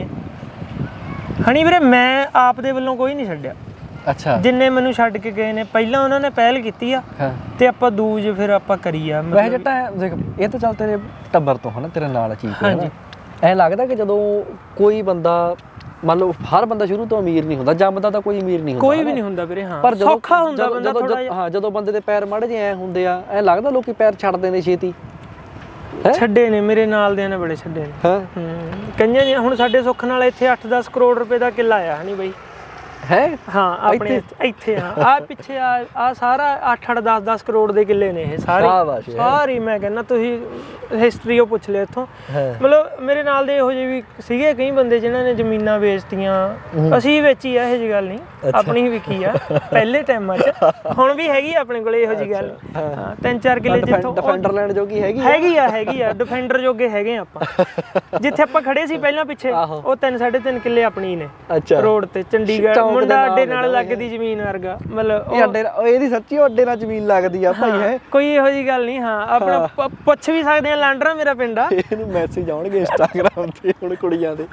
ਹਣੀ ਵੀਰੇ ਮੈਂ ਆਪ ਦੇ ਵੱਲੋਂ ਕੋਈ ਨਹੀਂ ਛੱਡਿਆ ਅੱਛਾ ਜਿੰਨੇ ਮੈਨੂੰ ਛੱਡ ਕੇ ਗਏ ਨੇ ਪਹਿਲਾਂ ਉਹਨਾਂ ਨੇ ਪਹਿਲ ਕੀਤੀ ਆ ਤੇ ਆਪਾਂ ਦੂਜ ਫਿਰ ਆਪਾਂ ਕਰੀ ਆ ਵੈਸੇ ਜੱਟਾ ਦੇਖ ਇਹ ਤਾਂ ਚੱਲ ਤੇਰੇ ਟੱਬਰ ਤੋਂ ਹਨਾ ਤੇਰੇ ਨਾਲ ਚੀਜ਼ ਹਾਂਜੀ ਐਂ ਲੱਗਦਾ ਕਿ ਜਦੋਂ ਕੋਈ ਬੰਦਾ ਮੰਨ ਲਓ ਹਰ ਬੰਦਾ ਸ਼ੁਰੂ ਤੋਂ ਅਮੀਰ ਨਹੀਂ ਹੁੰਦਾ ਜੰਮਦਾ ਤਾਂ ਕੋਈ ਅਮੀਰ ਨਹੀਂ ਹੁੰਦਾ ਕੋਈ ਵੀ ਨਹੀਂ ਹੁੰਦਾ ਵੀਰੇ ਪਰ ਸੌਖਾ ਹੁੰਦਾ ਬੰਦਾ ਥੋੜਾ ਜਿਹਾ ਜਦੋਂ ਬੰਦੇ ਦੇ ਪੈਰ ਮਾੜੇ ਜਿਹੇ ਐ ਹੁੰਦੇ ਆ ਐਂ ਲੱਗਦਾ ਲੋਕੀ ਪੈਰ ਛੱਡਦੇ ਨੇ ਛੇਤੀ ਛੱਡੇ ਨੇ ਮੇਰੇ ਨਾਲ ਦੇ ਨੇ ਬੜੇ ਛੱਡੇ ਨੇ ਕਈਆਂ ਨੇ ਹੁਣ ਸਾਡੇ ਸੁੱਖ ਨਾਲ ਇੱਥੇ 8-10 ਕਰੋੜ ਰੁਪਏ ਦਾ ਕਿੱਲਾ ਆਇਆ ਹਨੀ ਬਾਈ ਹੈ ਹਾਂ ਆਪਣੇ ਇੱਥੇ ਆ ਪਿੱਛੇ ਆ ਸਾਰਾ 8-8 10-10 ਕਰੋੜ ਦੇ ਕਿੱਲੇ ਨੇ ਇਹ ਸਾਰੇ ਸਾਰੀ ਮੈਂ ਕਹਿੰਦਾ ਤੁਸੀਂ ਹਿਸਟਰੀ ਉਹ ਪੁੱਛ ਲਿਓ ਇੱਥੋਂ ਮਤਲਬ ਮੇਰੇ ਨਾਲ ਦੇ ਇਹੋ ਜਿਹੇ ਵੀ ਸੀਗੇ ਕਈ ਬੰਦੇ ਜਿਨ੍ਹਾਂ ਨੇ ਜ਼ਮੀਨਾਂ ਵੇਚਤੀਆਂ ਅਸੀਂ ਵੇਚੀ ਆ ਇਹੋ ਜਿਹੀ ਗੱਲ ਨਹੀਂ ਆਪਣੀ ਹੀ ਵਿਕੀ ਆ ਪਹਿਲੇ ਟਾਈਮਾਂ 'ਚ ਹੁਣ ਵੀ ਹੈਗੀ ਆਪਣੇ ਕੋਲੇ ਇਹੋ ਜਿਹੀ ਗੱਲ ਹਾਂ 3-4 ਕਿੱਲੇ ਜਿੱਥੋਂ ਡਿਫੈਂਡਰ ਲੈਂਡ ਜੋਗੀ ਹੈਗੀ ਆ ਡਿਫੈਂਡਰ ਜੋਗੇ ਹੈਗੇ ਆਪਾਂ ਜਿੱਥੇ ਆਪਾਂ ਖੜੇ ਸੀ ਪਹਿਲਾਂ ਪਿੱਛੇ ਉਹ 3-3.5 ਕਿੱਲੇ ਆਪਣੀ ਨੇ ਰੋਡ ਤੇ ਚੰਡੀਗੜ੍ਹ ਮੁੰਡਾ ਅੱਡੇ ਨਾਲ ਲੱਗਦੀ ਜ਼ਮੀਨ ਵਰਗਾ ਮਤਲਬ ਇਹਦੀ ਸੱਚੀ ਅੱਡੇ ਨਾਲ ਜ਼ਮੀਨ ਲੱਗਦੀ ਆ ਭਾਈ ਹੈ ਕੋਈ ਇਹੋ ਜਿਹੀ ਗੱਲ ਨਹੀਂ ਹਾਂ ਆਪਣਾ ਪੁੱਛ ਵੀ ਸਕਦੇ ਆ ਲਾਂਡਰਾ ਮੇਰਾ ਪਿੰਡ ਆ ਇਹਨੂੰ ਮੈਸੇਜ ਆਉਣਗੇ ਇੰਸਟਾਗ੍ਰਾਮ ਤੇ ਹੁਣ ਕੁੜੀਆਂ ਦੇ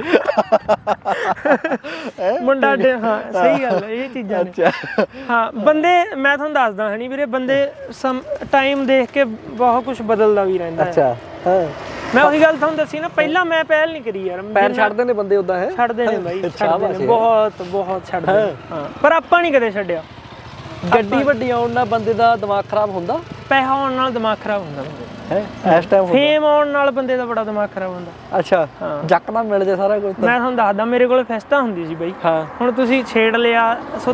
ਮੁੰਡਾ ਅੱਡੇ ਹਾਂ ਸਹੀ ਗੱਲ ਇਹ ਚੀਜ਼ਾਂ ਨੇ ਹਾਂ ਬੰਦੇ ਮੈਂ ਤੁਹਾਨੂੰ ਦੱਸਦਾ ਹਣੀ ਵੀਰੇ ਬੰਦੇ ਟਾਈਮ ਦੇਖ ਕੇ ਬਹੁਤ ਕੁਝ ਬਦਲਦਾ ਵੀ ਰਹਿੰਦਾ ਅੱਛਾ ਹਾਂ ਮੈਂ ਉਹੀ ਗੱਲ ਤੁਹਾਨੂੰ ਦੱਸੀ ਨਾ ਪਹਿਲਾਂ ਮੈਂ ਪਹਿਲ ਨਹੀਂ ਕਰੀ ਯਾਰ ਪੈਰ ਛੱਡਦੇ ਨੇ ਬੰਦੇ ਉਦਾਂ ਹੈ ਛੱਡਦੇ ਨੇ ਬਾਈ ਛੱਡਦੇ ਨੇ ਬਹੁਤ ਛੱਡਦੇ ਹਾਂ ਪਰ ਆਪਾਂ ਨਹੀਂ ਕਦੇ ਛੱਡਿਆ ਗੱਡੀ ਵੱਡੀ ਆਉਣ ਨਾਲ ਬੰਦੇ ਦਾ ਦਿਮਾਗ ਖਰਾਬ ਹੁੰਦਾ ਪੈਸਾ ਆਉਣ ਨਾਲ ਦਿਮਾਗ ਖਰਾਬ ਹੁੰਦਾ ਹੈ ਇਸ ਟਾਈਮ ਫੇਮ ਆਉਣ ਨਾਲ ਬੰਦੇ ਦਾ ਬੜਾ ਦਿਮਾਗ ਖਰਾਬ ਹੁੰਦਾ ਅੱਛਾ ਜੱਕਦਮ ਮਿਲ ਜੇ ਸਾਰਾ ਕੁਝ ਮੈਂ ਤੁਹਾਨੂੰ ਦੱਸਦਾ ਮੇਰੇ ਕੋਲ ਫੈਸਟਾ ਹੁੰਦੀ ਸੀ ਬਾਈ ਹਾਂ ਹੁਣ ਤੁਸੀਂ ਛੇੜ ਲਿਆ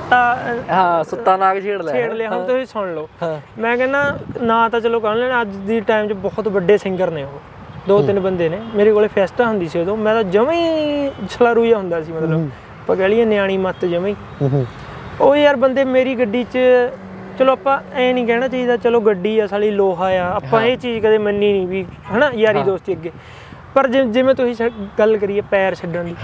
ਸੁੱਤਾ ਨਾਗ ਛੇੜ ਲਿਆ ਹੁਣ ਤੁਸੀਂ ਸੁਣ ਲਓ ਮੈਂ ਕਹਿੰਦਾ ਨਾ ਤਾਂ ਚਲੋ ਕਹਿ ਲੈਣਾ ਅੱਜ ਦੀ ਟਾਈਮ 'ਚ ਬਹੁਤ ਵੱਡੇ ਸਿੰਗਰ ਨੇ ਉਹ 2-3 ਬੰਦੇ ਨੇ ਮੇਰੇ ਕੋਲੇ ਫੈਸਟਾ ਹੁੰਦੀ ਸੀ ਉਦੋਂ ਮੈਂ ਤਾਂ ਜਮਾਂ ਹੀ ਛਲਾਰੂ ਜਿਹਾ ਹੁੰਦਾ ਸੀ ਮਤਲਬ ਆਪਾਂ ਕਹਿ ਲਈਏ ਨਿਆਣੀ ਮੱਤ ਜਮਾਂ ਹੀ ਉਹ ਯਾਰ ਬੰਦੇ ਮੇਰੀ ਗੱਡੀ 'ਚ ਚਲੋ ਆਪਾਂ ਐ ਨਹੀਂ ਕਹਿਣਾ ਚਾਹੀਦਾ ਚਲੋ ਗੱਡੀ ਆ ਸਾਲੀ ਲੋਹਾ ਆ ਆਪਾਂ ਇਹ ਚੀਜ਼ ਕਦੇ ਮੰਨੀ ਨਹੀਂ ਵੀ ਹਨਾ ਯਾਰੀ ਦੋਸਤੀ ਅੱਗੇ ਪਰ ਜਿਵੇਂ ਤੁਸੀਂ ਗੱਲ ਕਰੀਏ ਪੈਰ ਛੱਡਣ ਦੀ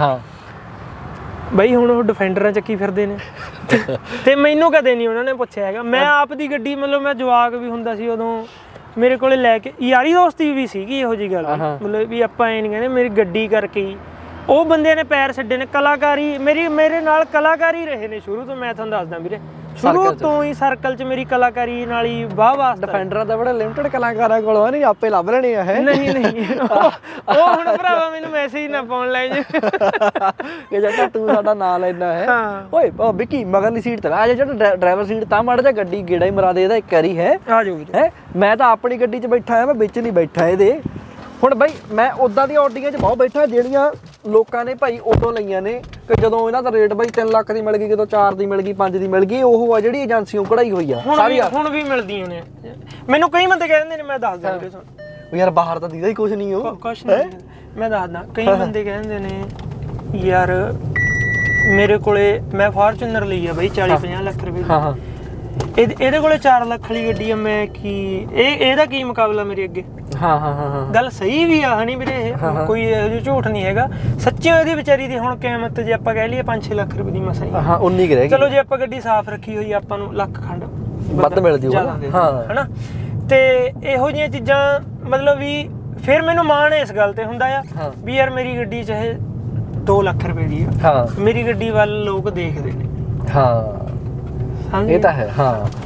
ਬਈ ਹੁਣ ਉਹ ਡਿਫੈਂਡਰਾਂ ਚੱਕੀ ਫਿਰਦੇ ਨੇ ਤੇ ਮੈਨੂੰ ਕਦੇ ਨਹੀਂ ਉਹਨਾਂ ਨੇ ਪੁੱਛਿਆ ਹੈਗਾ ਮੈਂ ਆਪ ਦੀ ਗੱਡੀ ਮਤਲਬ ਮੈਂ ਜਵਾਕ ਵੀ ਹੁੰਦਾ ਸੀ ਉਦੋਂ ਮੇਰੇ ਕੋਲੇ ਲੈ ਕੇ ਯਾਰੀ ਦੋਸਤੀ ਵੀ ਸੀਗੀ ਇਹੋ ਜਿਹੀ ਗੱਲ ਮਤਲਬ ਵੀ ਆਪਾਂ ਇਹ ਨਹੀਂ ਕਹਿੰਦੇ ਮੇਰੀ ਗੱਡੀ ਕਰਕੇ ਹੀ ਉਹ ਬੰਦੇ ਨੇ ਪੈਰ ਛੱਡੇ ਨੇ ਕਲਾਕਾਰੀ ਮੇਰੇ ਨਾਲ ਕਲਾਕਾਰੀ ਰਹੇ ਨੇ ਸ਼ੁਰੂ ਤੋਂ ਮੈਂ ਤੁਹਾਨੂੰ ਦੱਸਦਾ ਵੀਰੇ ਸ਼ੁਰੂ ਤੋਂ ਹੀ ਸਰਕਲ 'ਚ ਮੇਰੀ ਕਲਾਕਾਰੀ ਨਾਲ ਹੀ ਵਾਹ ਡਿਫੈਂਡਰਾਂ ਦਾ ਬੜਾ ਲਿਮਟਿਡ ਕਲਾਕਾਰਾਂ ਕੋਲ ਆ ਨਹੀਂ ਆਪੇ ਲੱਭ ਲੈਣੇ ਆ ਹੈ ਨਹੀਂ ਉਹ ਹੁਣ ਭਰਾਵਾ ਮੈਨੂੰ ਮੈਸੇਜ ਨਾ ਪਾਉਣ ਲੈ ਜੇ ਕਿ ਜਿਹੜਾ ਤੂੰ ਸਾਡਾ ਨਾਂ ਲੈਣਾ ਹੈ ਓਏ ਵਿੱਕੀ ਮਗਰਲੀ ਸੀਟ ਤੇ ਆ ਜਾ ਜਿਹੜਾ ਡਰਾਈਵਰ ਸੀਟ ਤਾਂ ਮੜ ਜਾ ਗੱਡੀ ਗੇੜਾ ਹੀ ਮਰਾ ਦੇ ਇਹਦਾ ਇੱਕ ਵਾਰੀ ਹੈ ਆ ਜਾਓ ਹੈ ਮੈਂ ਤਾਂ ਆਪਣੀ ਗੱਡੀ 'ਚ ਬੈਠਾ ਆ ਮੈਂ ਵਿੱਚ ਨਹੀਂ ਬੈਠਾ ਇਹਦੇ ਹੁਣ ਬਈ ਮੈਂ ਉਦਾਂ ਦੀਆਂ ਆਡੀਆਂ 'ਚ ਬਹੁਤ ਬੈਠਾ ਜਿਹੜੀਆਂ ਲੋਕਾਂ ਨੇ ਭਾਈ ਉਦੋਂ ਲਈਆਂ ਨੇ ਕਿ ਜਦੋਂ ਇਹਨਾਂ ਦਾ ਰੇਟ ਬਾਈ 3 ਲੱਖ ਦੀ ਮਿਲ ਗਈ ਕਿਦੋਂ 4 ਦੀ ਮਿਲ ਗਈ 5 ਦੀ ਮਿਲ ਗਈ ਉਹ ਆ ਜਿਹੜੀ ਏਜੰਸੀਆਂ ਕਢਾਈ ਹੋਈ ਆ ਹੁਣ ਵੀ ਮਿਲਦੀਆਂ ਨੇ ਮੈਨੂੰ ਕਈ ਬੰਦੇ ਕਹਿੰਦੇ ਨੇ ਮੈਂ ਦੱਸ ਦਿੰਦਾ ਤੁਹਾਨੂੰ ਯਾਰ ਬਾਹਰ ਤਾਂ ਦੀਦਾ ਹੀ ਕੁਝ ਨਹੀਂ ਉਹ ਕੁਛ ਨਹੀਂ ਮੈਂ ਦੱਸਦਾ ਕਈ ਬੰਦੇ ਕਹਿੰਦੇ ਨੇ ਯਾਰ ਮੇਰੇ ਕੋਲੇ ਮੈਂ ਫਾਰਚੂਨਰ ਲਈ ਆ ਬਾਈ 40-50 ਲੱਖ ਰੁਪਏ ਇਹਦੇ ਕੋਲੇ 4 ਲੱਖ ਵਾਲੀ ਗੱਡੀ ਆ ਮੈਂ ਕੀ ਇਹਦਾ ਕੀ ਮੁਕਾਬਲਾ ਮੇਰੇ ਅੱਗੇ ਗੱਲ ਸਹੀ ਵੀ ਆ ਹਣੀ ਵੀਰੇ ਇਹ ਕੋਈ ਇਹੋ ਜਿਹਾ ਝੂਠ ਨਹੀਂ ਹੈਗਾ ਸੱਚਿਓ ਇਹਦੀ ਵਿਚਾਰੀ ਦੀ ਹੁਣ ਕੀਮਤ ਜੇ ਆਪਾਂ ਕਹਿ ਲਈਏ 5-6 ਲੱਖ ਰੁਪਏ ਦੀ ਮਸਾਂ ਹੀ 19 ਰਹਿ ਗਈ ਚਲੋ ਜੇ ਆਪਾਂ ਗੱਡੀ ਸਾਫ਼ ਰੱਖੀ ਹੋਈ ਆਪਾਂ ਨੂੰ ਲੱਖ ਖੰਡ ਵੱਧ ਮਿਲਦੀ ਹਨਾ ਤੇ ਇਹੋ ਜਿਹੀਆਂ ਚੀਜ਼ਾਂ ਮਤਲਬ ਵੀ ਫਿਰ ਮੈਨੂੰ ਮਾਣ ਇਸ ਗੱਲ ਤੇ ਹੁੰਦਾ ਆ ਵੀ ਯਾਰ ਮੇਰੀ ਗੱਡੀ ਚਾਹੇ 2 ਲੱਖ ਰੁਪਏ ਦੀ ਆ ਮੇਰੀ ਗੱਡੀ ਵੱਲ ਲੋਕ ਦੇਖਦੇ ਨੇ ਇਹ ਤਾਂ ਹੈ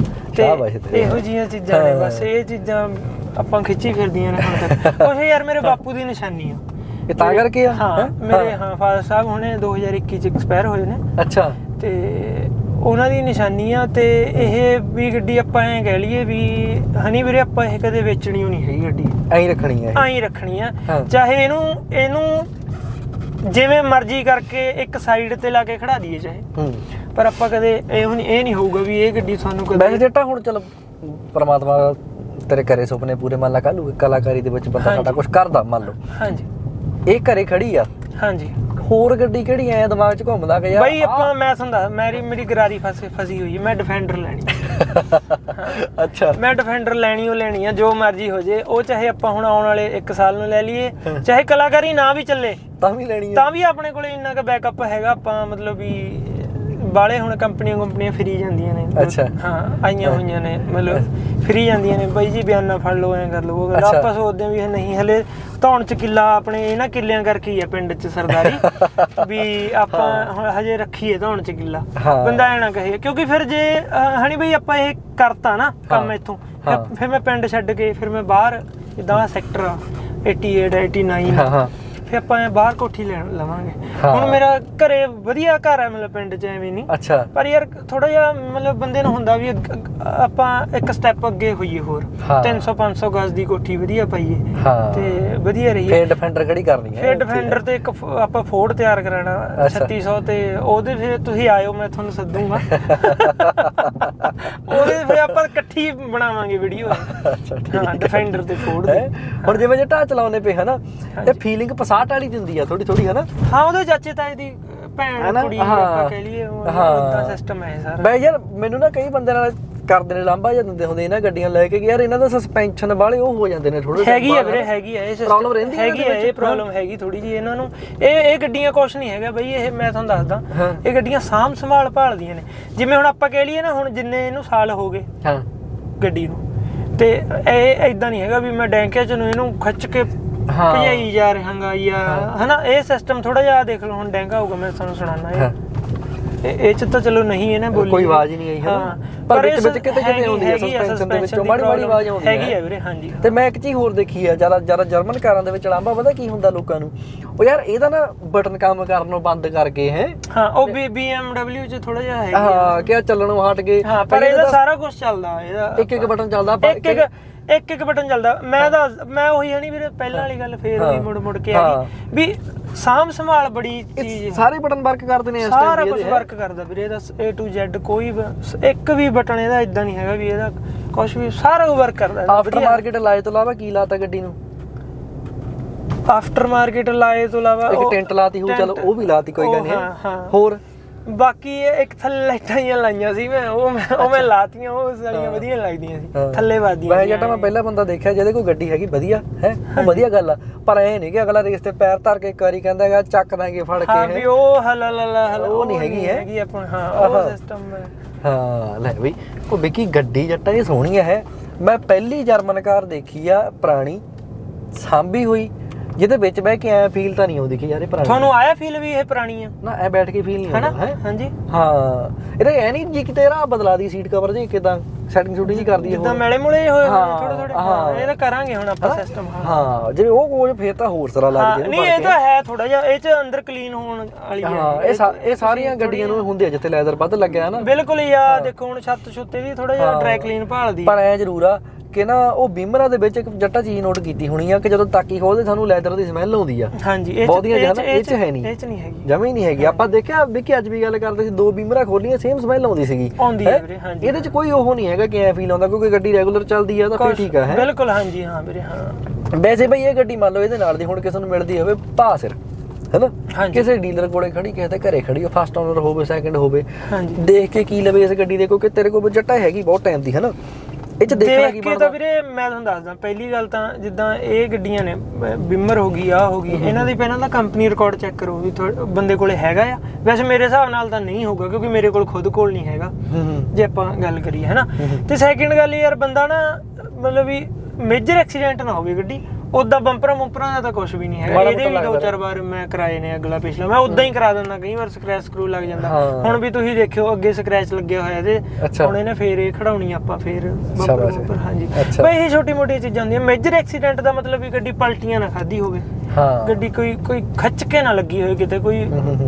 ਇਹੋ ਜਿਹੀਆਂ ਚੀਜ਼ਾਂ ਨੇ ਬਸ ਇਹ ਚੀਜ਼ਾਂ ਆਪਾਂ ਖਿੱਚੀ ਫਿਰਦੀਆਂ ਨੇ ਹੁਣ ਤੱਕ ਕੁਛ ਯਾਰ ਮੇਰੇ ਬਾਪੂ ਦੀ ਨਿਸ਼ਾਨੀ ਆ ਇਹ ਤਾਂ ਕਰਕੇ ਆ ਮੇਰੇ ਫਾਦਰ ਸਾਹਿਬ ਹੁਣੇ 2021 ਚ ਐਕਸਪਾਇਰ ਹੋਏ ਨੇ ਅੱਛਾ ਤੇ ਉਹਨਾਂ ਦੀ ਨਿਸ਼ਾਨੀ ਆ ਤੇ ਇਹ ਵੀ ਗੱਡੀ ਆਪਾਂ ਐਂ ਕਹਿ ਲਈਏ ਵੀ ਹਨੀ ਵੀਰੇ ਆਪਾਂ ਇਹ ਕਦੇ ਵੇਚਣੀ ਨਹੀਂ ਹੈਗੀ ਗੱਡੀ ਐਂ ਰੱਖਣੀ ਆ ਚਾਹੇ ਇਹਨੂੰ ਜਿਵੇਂ ਮਰਜ਼ੀ ਕਰਕੇ ਇੱਕ ਸਾਈਡ ਤੇ ਲਾ ਕੇ ਖੜਾ ਦਈਏ ਚਾਹੇ ਪਰ ਆਪਾਂ ਕਦੇ ਇਹ ਨਹੀਂ ਹੋਊਗਾ ਵੀ ਇਹ ਗੱਡੀ ਸਾਨੂੰ ਕਦੇ ਵੈਸੇ ਜੱਟਾ ਹੁਣ ਚਲ ਪਰਮਾਤਮਾ ਤੇਰੇ ਘਰੇ ਸੁਪਨੇ ਪੂਰੇ ਮੰਨ ਲਾ ਕੱਲੂ ਕਲਾਕਾਰੀ ਦੇ ਵਿੱਚ ਬੰਦਾ ਸਾਡਾ ਕੁਝ ਕਰਦਾ ਮੰਨ ਲਓ ਹਾਂਜੀ ਇਹ ਘਰੇ ਖੜੀ ਆ ਹਾਂਜੀ ਹੋਰ ਗੱਡੀ ਕਿਹੜੀ ਐ ਦਿਮਾਗ 'ਚ ਘੁੰਮਦਾ ਕਿ ਯਾਰ ਬਈ ਆਪਾਂ ਮੈਂ ਸਮਝਦਾ ਮੇਰੀ ਗਰਾਰੀ ਫਸੀ ਹੋਈ ਹੈ ਮੈਂ ਡਿਫੈਂਡਰ ਲੈਣੀ ਅੱਛਾ ਮੈਂ ਡਿਫੈਂਡਰ ਲੈਣੀ ਆ ਜੋ ਮਰਜ਼ੀ ਹੋ ਜੇ ਉਹ ਚਾਹੇ ਆਪਾਂ ਹੁਣ ਆਉਣ ਵਾਲੇ 1 ਸਾਲ ਨੂੰ ਲੈ ਲਈਏ ਚਾਹੇ ਕਲਾਕਾਰੀ ਨਾ ਵੀ ਚੱਲੇ ਤਾਂ ਵੀ ਲੈਣੀ ਤਾਂ ਵੀ ਆਪਣੇ ਕੋਲੇ ਇੰਨਾ ਕੁ ਬੈਕਅਪ ਹੈਗਾ ਆਪਾਂ ਮਤਲਬ ਵੀ ਬਾਲੇ ਹੁਣ ਕੰਪਨੀਆਂ ਫਿਰੀ ਜਾਂਦੀਆਂ ਨੇ ਅੱਛਾ ਆਈਆਂ ਹੋਈਆਂ ਨੇ ਮਤਲਬ ਫਿਰੀ ਜਾਂਦੀਆਂ ਨੇ ਬਾਈ ਜੀ ਬਿਆਨਾ ਫੜ ਲਓ ਐਂ ਕਰ ਲਓ ਆਪਾਂ ਸੋਚਦੇ ਵੀ ਨਹੀਂ ਹਲੇ ਧੌਣ ਚ ਕਿੱਲਾ ਆਪਣੇ ਇਹਨਾਂ ਕਿੱਲਿਆਂ ਕਰਕੇ ਹੀ ਆ ਪਿੰਡ ਚ ਸਰਦਾਰੀ ਵੀ ਆਪਾਂ ਹੁਣ ਹਜੇ ਰੱਖੀਏ ਧੌਣ ਚ ਕਿੱਲਾ ਬੰਦਾ ਐ ਨਾ ਕਹੇ ਕਿਉਂਕਿ ਫਿਰ ਜੇ ਹਣੀ ਬਈ ਆਪਾਂ ਇਹ ਕਰਤਾ ਨਾ ਕੰਮ ਇੱਥੋਂ ਫਿਰ ਮੈਂ ਪਿੰਡ ਛੱਡ ਕੇ ਫਿਰ ਮੈਂ ਬਾਹਰ ਜਿੱਦਾਂ ਸੈਕਟਰ 88 89 ਫਿਰ ਆਪਾਂ ਬਾਹਰ ਕੋਠੀ ਲੈ ਲਵਾਂਗੇ। ਹੁਣ ਮੇਰਾ ਘਰੇ ਵਧੀਆ ਘਰ ਹੈ ਮਤਲਬ ਪਿੰਡ 'ਚ ਐਵੇਂ ਨਹੀਂ। ਅੱਛਾ। ਪਰ ਯਾਰ ਥੋੜਾ ਜਿਹਾ ਮਤਲਬ ਬੰਦੇ ਨੂੰ ਹੁੰਦਾ ਵੀ ਆਪਾਂ ਇੱਕ ਸਟੈਪ ਅੱਗੇ ਹੋਈਏ ਹੋਰ 300-500 ਗਜ਼ ਦੀ ਕੋਠੀ ਵਧੀਆ ਪਾਈਏ ਤੇ ਵਧੀਆ ਰਹੀਏ। ਫਿਰ ਡਿਫੈਂਡਰ ਕਿਹੜੀ ਕਰਨੀ ਹੈ? ਫਿਰ ਡਿਫੈਂਡਰ ਤੇ ਇੱਕ ਆਪਾਂ ਫੋਰਡ ਤਿਆਰ ਕਰਾਣਾ 3600 ਤੇ ਉਹਦੇ ਫਿਰ ਤੁਸੀਂ ਆਇਓ ਮੈਂ ਤੁਹਾਨੂੰ ਸੱਦੂਗਾ। ਉਹਦੇ ਫਿਰ ਆਪਾਂ ਇਕੱਠੀ ਬਣਾਵਾਂਗੇ ਵੀਡੀਓ। ਹਾਂ ਡਿਫੈਂਡਰ ਤੇ ਫੋਰਡ ਦੇ। ਹੁਣ ਜਿਵੇਂ ਜੇ ਢਾਹ ਚਲਾਉਂਦੇ ਪਏ ਹਨਾ ਇਹ ਫੀਲਿੰਗ ਪਸਾਟ ਵਾਲੀ ਦਿੰਦੀ ਆ ਥੋੜੀ ਹਨਾ। ਹਾਂ ਉਹਦੇ ਚਾਚੇ ਤਾਏ ਦੀ ਭੈਣ ਕੁੜੀ ਆਪਾਂ ਕਹਿ ਲਈਏ ਉਹਦਾ ਸਿਸਟਮ ਹੈ ਸਾਰਾ। ਬਈ ਯਾਰ ਮੈਨੂੰ ਨਾ ਕਈ ਬੰਦੇ ਨਾਲ ਕਰਦੇ ਨੇ ਲਾਂਭਾ ਜਾਂ ਦਿੰਦੇ ਹੁੰਦੇ ਇਹਨਾਂ ਗੱਡੀਆਂ ਲੈ ਕੇ ਯਾਰ ਇਹਨਾਂ ਦਾ ਸਸਪੈਂਸ਼ਨ ਵਾਲੇ ਉਹ ਹੋ ਜਾਂਦੇ ਨੇ ਥੋੜੇ। ਹੈਗੀ ਆ ਵੀਰੇ ਹੈਗੀ ਆ ਇਹ ਪ੍ਰੋਬਲਮ ਰਹਿੰਦੀ ਹੈਗੀ ਆ ਇਹ ਪ੍ਰੋਬਲਮ ਹੈਗੀ ਥੋੜੀ ਜੀ ਇਹਨਾਂ ਨੂੰ। ਇਹ ਗੱਡੀਆਂ ਕੁਛ ਨਹੀਂ ਹੈਗਾ ਬਈ ਇਹ ਮੈਂ ਤੁਹਾਨੂੰ ਦੱਸਦਾ ਇਹ ਗੱਡੀਆਂ ਸਾਂਭ ਸੰਭਾਲ ਭਾਲਦੀਆਂ ਨੇ। ਜਿਵੇਂ ਹੁਣ ਆਪਾਂ ਕਹਿ ਲਈਏ ਨਾ ਹੁਣ ਜਿੰਨੇ ਇਹਨੂੰ ਸਾਲ ਹੋ ਗਏ ਗੱਡੀ ਨੂੰ ਤੇ ਇਹ ਇਦਾਂ ਨਹੀਂ ਹੈਗਾ ਵੀ ਮੈਂ ਡੈਂਕੇ ਚ ਨੂੰ ਇਹਨੂੰ ਖਿੱਚ ਕੇ ਭਜਾਈ ਜਾ ਰਹਾਂਗਾ ਜਾਂ ਹਨਾ। ਇਹ ਸਿਸਟਮ ਥੋੜਾ ਜਿਹਾ ਦੇਖ ਲਓ ਹੁਣ ਡੈਂਗਾ ਹੋਊਗਾ ਮੈਂ ਤੁਹਾਨੂੰ ਸੁਣਾਉਣਾ ਇਹ ਚ ਤਾਂ ਚਲੋ ਨਹੀਂ ਇਹਨੇ ਬੋਲੀ ਕੋਈ ਆਵਾਜ਼ ਹੀ ਨਹੀਂ ਆਈ ਹਨਾ। ਪਰ ਵਿੱਚ ਕਿਤੇ ਹੁੰਦੀ ਹੈ ਸਸਪੈਂਸ਼ਨ ਦੇ ਵਿੱਚੋਂ ਮਾੜੀ ਆਵਾਜ਼ ਆਉਂਦੀ ਹੈਗੀ ਹੈ ਵੀਰੇ। ਹਾਂਜੀ। ਤੇ ਮੈਂ ਇੱਕ ਚੀਜ਼ ਹੋਰ ਦੇਖੀ ਆ ਜ਼ਿਆਦਾ ਜਰਮਨ ਕਾਰਾਂ ਦੇ ਵਿੱਚ ਲਾਂਭਾ ਪਤਾ ਕੀ ਹੁੰਦਾ ਲੋਕਾਂ ਨੂੰ ਉਹ ਯਾਰ ਇਹਦਾ ਨਾ ਬਟਨ ਕੰਮ ਕਰਨੋਂ ਬੰਦ ਕਰਕੇ ਹੈ। ਹਾਂ ਉਹ BMW ਚ ਥੋੜਾ ਜਿਹਾ ਹੈ। ਹਾਂ ਕਿ ਚੱਲਣੋਂ ਹਟ ਗਏ। ਪਰ ਇਹਦਾ ਸਾਰਾ ਕੁਝ ਚੱਲਦਾ ਇਹਦਾ ਇੱਕ ਬਟਨ ਚੱਲਦਾ ਇੱਕ ਬਟਨ ਚੱਲਦਾ। ਮੈਂ ਉਹੀ ਹੈ ਨਹੀਂ ਵੀਰੇ ਪਹਿਲਾਂ ਵਾਲੀ ਗੱਲ ਫੇਰ ਉਹੀ ਮੁੜ ਕੇ ਆ ਗਈ ਵੀ ਸਾਂਭ ਸੰਭਾਲ ਬੜੀ ਚੀਜ਼। ਸਾਰੇ ਬਟਨ ਵਰਕ ਕਰਦੇ ਨੇ ਸਾਰਾ ਕੁਝ ਵਰਕ ਕਰਦਾ ਵੀਰੇ ਇਹਦਾ A to Z ਕੋਈ ਇੱਕ ਵੀ ਬਟਨ ਇਹਦਾ ਇਦਾਂ ਨਹੀਂ ਹੈਗਾ ਵੀ ਇਹਦਾ ਕੁਝ ਵੀ ਸਾਰਾ ਵਰਕ ਕਰਦਾ। ਆਫਟਰ ਮਾਰਕੀਟ ਲਾਏ ਤੋਂ ਇਲਾਵਾ ਕੀ ਲਾਤਾ ਗੱਡੀ ਨੂੰ? ਆਫਟਰ ਮਾਰਕੀਟ ਲਾਏ ਤੋਂ ਇਲਾਵਾ ਇੱਕ ਟੈਂਟ ਲਾਤੀ ਹੋ ਚਲੋ ਉਹ ਵੀ ਲਾਤੀ ਕੋਈ ਗੱਲ ਨਹੀਂ। ਹੋਰ ਬਾਕੀ ਇੱਕ ਥੱਲੇ ਲਾਈਟਾਂ ਹੀ ਲਾਈਆਂ ਸੀ ਉਹ ਮੈਂ ਲਾਤੀਆਂ ਉਹ ਸਾਰੀਆਂ ਵਧੀਆ ਲੱਗਦੀਆਂ ਸੀ ਥੱਲੇ ਵਾਦੀਆਂ। ਮੈਂ ਜੱਟਾ ਮੈਂ ਪਹਿਲਾ ਬੰਦਾ ਦੇਖਿਆ ਜਿਹਦੇ ਕੋਲ ਗੱਡੀ ਹੈਗੀ ਵਧੀਆ ਹੈ ਉਹ ਵਧੀਆ ਗੱਲ ਆ। ਪਰ ਇਹ ਨਹੀਂ ਕਿ ਅਗਲਾ ਰੇਸ ਤੇ ਪੈਰ ਧਰ ਕੇ ਇੱਕ ਵਾਰੀ ਕਹਿੰਦਾ ਹੈਗਾ ਚੱਕ ਦਾਂਗੇ ਫੜ ਕੇ ਵੀ ਉਹ ਹਲ ਉਹ ਨਹੀਂ ਹੈਗੀ ਆਪਣਾ। ਹਾਂ ਉਹ ਸਿਸਟਮ ਹਾਂ ਲੈ ਬਈ ਉਹ ਵਿੱਕੀ ਗੱਡੀ ਜੱਟਾ ਇਹ ਸੋਹਣੀ ਹੈ। ਮੈਂ ਪਹਿਲੀ ਜਰਮਨ ਕਾਰ ਦੇਖੀ ਆ ਪੁਰਾਣੀ ਸਾਂਭੀ ਹੋਈ ਜਿਹਦੇ ਵਿੱਚ ਬਹਿ ਕੇ ਐ ਫੀਲ ਤਾਂ ਨਹੀਂ ਆਉਂਦੀ ਕਿ ਯਾਰ ਇਹ ਪੁਰਾਣੀ। ਤੁਹਾਨੂੰ ਆਇਆ ਫੀਲ ਵੀ ਇਹ ਪੁਰਾਣੀ ਆ ਨਾ ਐ ਬੈਠ ਕੇ ਫੀਲ ਨਹੀਂ ਆਉਂਦਾ ਹੈ। ਹਾਂਜੀ ਹਾਂ ਇਹਦਾ ਐ ਨਹੀਂ ਜੀ ਕਿਤੇ ਰਾਹ ਬਦਲਾ ਦੀ ਸੀਟ ਕਵਰ ਜੀ ਕਿਦਾਂ ਸੈਟਿੰਗ ਸ਼ੂਟਿੰਗ ਜੀ ਕਰਦੀ ਹੈ ਜਿੱਦਾਂ ਮੈਲੇ ਮੁਲੇ ਹੋਏ ਥੋੜੇ ਹਾਂ ਇਹ ਤਾਂ ਕਰਾਂਗੇ ਹੁਣ ਆਪਾਂ ਸਿਸਟਮ। ਹਾਂ ਜੇ ਉਹ ਕੋਲ ਫੇਰ ਤਾਂ ਹੋਰ ਤਰ੍ਹਾਂ ਲੱਗ ਜੇ। ਨਹੀਂ ਇਹ ਤਾਂ ਹੈ ਥੋੜਾ ਜਿਹਾ ਇਹ ਚ ਅੰਦਰ ਕਲੀਨ ਹੋਣ ਵਾਲੀ ਹੈ। ਇਹ ਸਾਰੀਆਂ ਗੱਡੀਆਂ ਨੂੰ ਹੁੰਦੇ ਆ ਜਿੱਥੇ ਲੈਦਰ ਵੱਧ ਲੱਗਿਆ ਨਾ ਬਿਲਕੁਲ ਹੀ ਆ। ਦੇਖੋ ਹੁਣ ਛੱਤ ਛੁੱਤੇ ਵੀ ਥੋੜਾ ਜਿਹਾ ਡਰਾਈ ਕਲੀਨ ਭਾਲਦੀ। ਪਰ ਐ ਜ਼ਰੂਰ ਆ ਕਿ ਨਾ ਉਹ ਬੀਮਰਾਂ ਦੇ ਵਿੱਚ ਇੱਕ ਜੱਟਾ ਚੀਜ਼ ਨੋਟ ਕੀਤੀ ਹੋਣੀ ਆ ਕਿ ਜਦੋਂ ਤਾਕੀ ਖੋਲਦੇ ਸਾਨੂੰ ਲੈਦਰ ਦੀ ਸਮੈਲ ਆਉਂਦੀ ਆ। ਹਾਂਜੀ ਬਹੁਤੀਆਂ ਜਿਆਦਾ ਇਹ ਚ ਹੈ ਨਹੀਂ। ਇਹ ਚ ਨਹੀਂ ਹੈਗੀ ਜਮਾ ਹੀ ਨਹੀਂ ਹੈਗੀ। ਆਪਾਂ ਦੇਖਿਆ ਵਿੱਕੀ ਅੱਜ ਵੀ ਗੱਲ ਕਰਦੇ ਸੀ 2 ਬੀਮਰਾਂ ਖੋਲੀਆਂ ਸੇਮ ਸਮੈਲ ਆਉਂਦੀ ਸੀਗੀ। ਆਉਂਦੀ ਹੈ ਵੀਰੇ। ਹਾਂਜੀ ਇਹਦੇ ਚ ਕੋਈ ਉਹ ਨਹੀਂ ਹੈਗਾ ਕਿ ਐ ਫੀਲ ਆਉਂਦਾ ਕਿਉਂਕਿ ਗੱਡੀ ਰੈਗੂਲਰ ਚੱਲਦੀ ਆ ਤਾਂ ਫਿਰ ਠੀਕ ਆ ਹੈ। ਬਿਲਕੁਲ ਹਾਂਜੀ ਹਾਂ ਵੀਰੇ। ਹਾਂ ਵੈਸੇ ਬਈ ਇਹ ਗੱਡੀ ਮੰਨ ਲਓ ਇਹਦੇ ਨਾਲ ਦੀ ਹੁਣ ਕਿਸੇ ਨੂੰ ਮਿਲਦੀ ਹੋਵੇ ਭਾ ਸਿਰ ਹੈਨਾ ਕਿਸੇ ਡੀਲਰ ਕੋਲੇ ਖੜੀ ਕਿਸੇ ਦੇ ਘਰੇ ਖੜੀ ਫਸਟ ਓਨਰ ਹੋਵੇ ਸੈਕੰਡ ਹੋਵੇ ਦੇਖ ਕੇ ਕੀ ਲਵੇ ਇਸ ਗੱਡੀ ਦੇ ਕਿਉਂਕਿ ਤੇਰੇ ਕੋਲ ਜੱਟਾ ਹੈਗੀ ਬਹੁਤ ਟਾਈਮ ਦੀ ਹੈਨਾ। ਇਹ ਚ ਦੇਖਣਾ ਕੀ ਬਣਦਾ ਤਾਂ ਵੀਰੇ ਮੈਂ ਤੁਹਾਨੂੰ ਦੱਸਦਾ ਪਹਿਲੀ ਗੱਲ ਤਾਂ ਜਿੱਦਾਂ ਇਹ ਗੱਡੀਆਂ ਨੇ ਬਿਮਰ ਹੋ ਗਈ ਆ ਹੋ ਗਈ ਇਹਨਾਂ ਦੀ ਪਹਿਲਾਂ ਤਾਂ ਕੰਪਨੀ ਰਿਕਾਰਡ ਚੈੱਕ ਕਰੋ ਵੀ ਬੰਦੇ ਕੋਲੇ ਹੈਗਾ ਆ। ਵੈਸੇ ਮੇਰੇ ਹਿਸਾਬ ਨਾਲ ਤਾਂ ਨਹੀਂ ਹੋਊਗਾ ਕਿਉਂਕਿ ਮੇਰੇ ਕੋਲ ਖੁਦ ਕੋਲ ਨਹੀਂ ਹੈਗਾ ਜੇ ਆਪਾਂ ਗੱਲ ਕਰੀਏ ਹੈਨਾ। ਤੇ ਸੈਕਿੰਡ ਗੱਲ ਯਾਰ ਬੰਦਾ ਨਾ ਮਤਲਬ ਵੀ ਮੇਜਰ ਐਕਸੀਡੈਂਟ ਨਾ ਹੋਵੇ ਗੱਡੀ ਉਦਾਂ ਬੰਪਰਾਂ ਦਾ ਤਾਂ ਕੁਝ ਵੀ ਨਹੀਂ ਹੈਗਾ। ਇਹਦੇ ਵੀ 2-4 ਵਾਰ ਮੈਂ ਕਰਾਏ ਨੇ ਅਗਲਾ ਪਿਛਲਾ ਮੈਂ ਉਦਾਂ ਹੀ ਕਰਾ ਦਿੰਦਾ ਕਈ ਵਾਰ ਸਕ੍ਰੈਚ ਸਕਰੂ ਲੱਗ ਜਾਂਦਾ। ਹੁਣ ਵੀ ਤੁਸੀਂ ਦੇਖਿਓ ਅੱਗੇ ਸਕ੍ਰੈਚ ਲੱਗਿਆ ਹੋਇਆ ਇਹਦੇ ਹੁਣ ਇਹਨੇ ਫੇਰ ਇਹ ਖੜਾਉਣੀ ਆਪਾਂ ਫੇਰ ਬੰਪਰ। ਹਾਂਜੀ ਬਈ ਇਹ ਛੋਟੀ ਮੋਟੀ ਚੀਜ਼ਾਂ ਹੁੰਦੀਆਂ। ਮੇਜਰ ਐਕਸੀਡੈਂਟ ਦਾ ਮਤਲਬ ਵੀ ਗੱਡੀ ਪਲਟੀਆਂ ਨਾ ਖਾਦੀ ਹੋਵੇ ਗੱਡੀ ਕੋਈ ਖੱਚ ਕੇ ਨਾ ਲੱਗੀ ਹੋਵੇ ਕਿਤੇ ਕੋਈ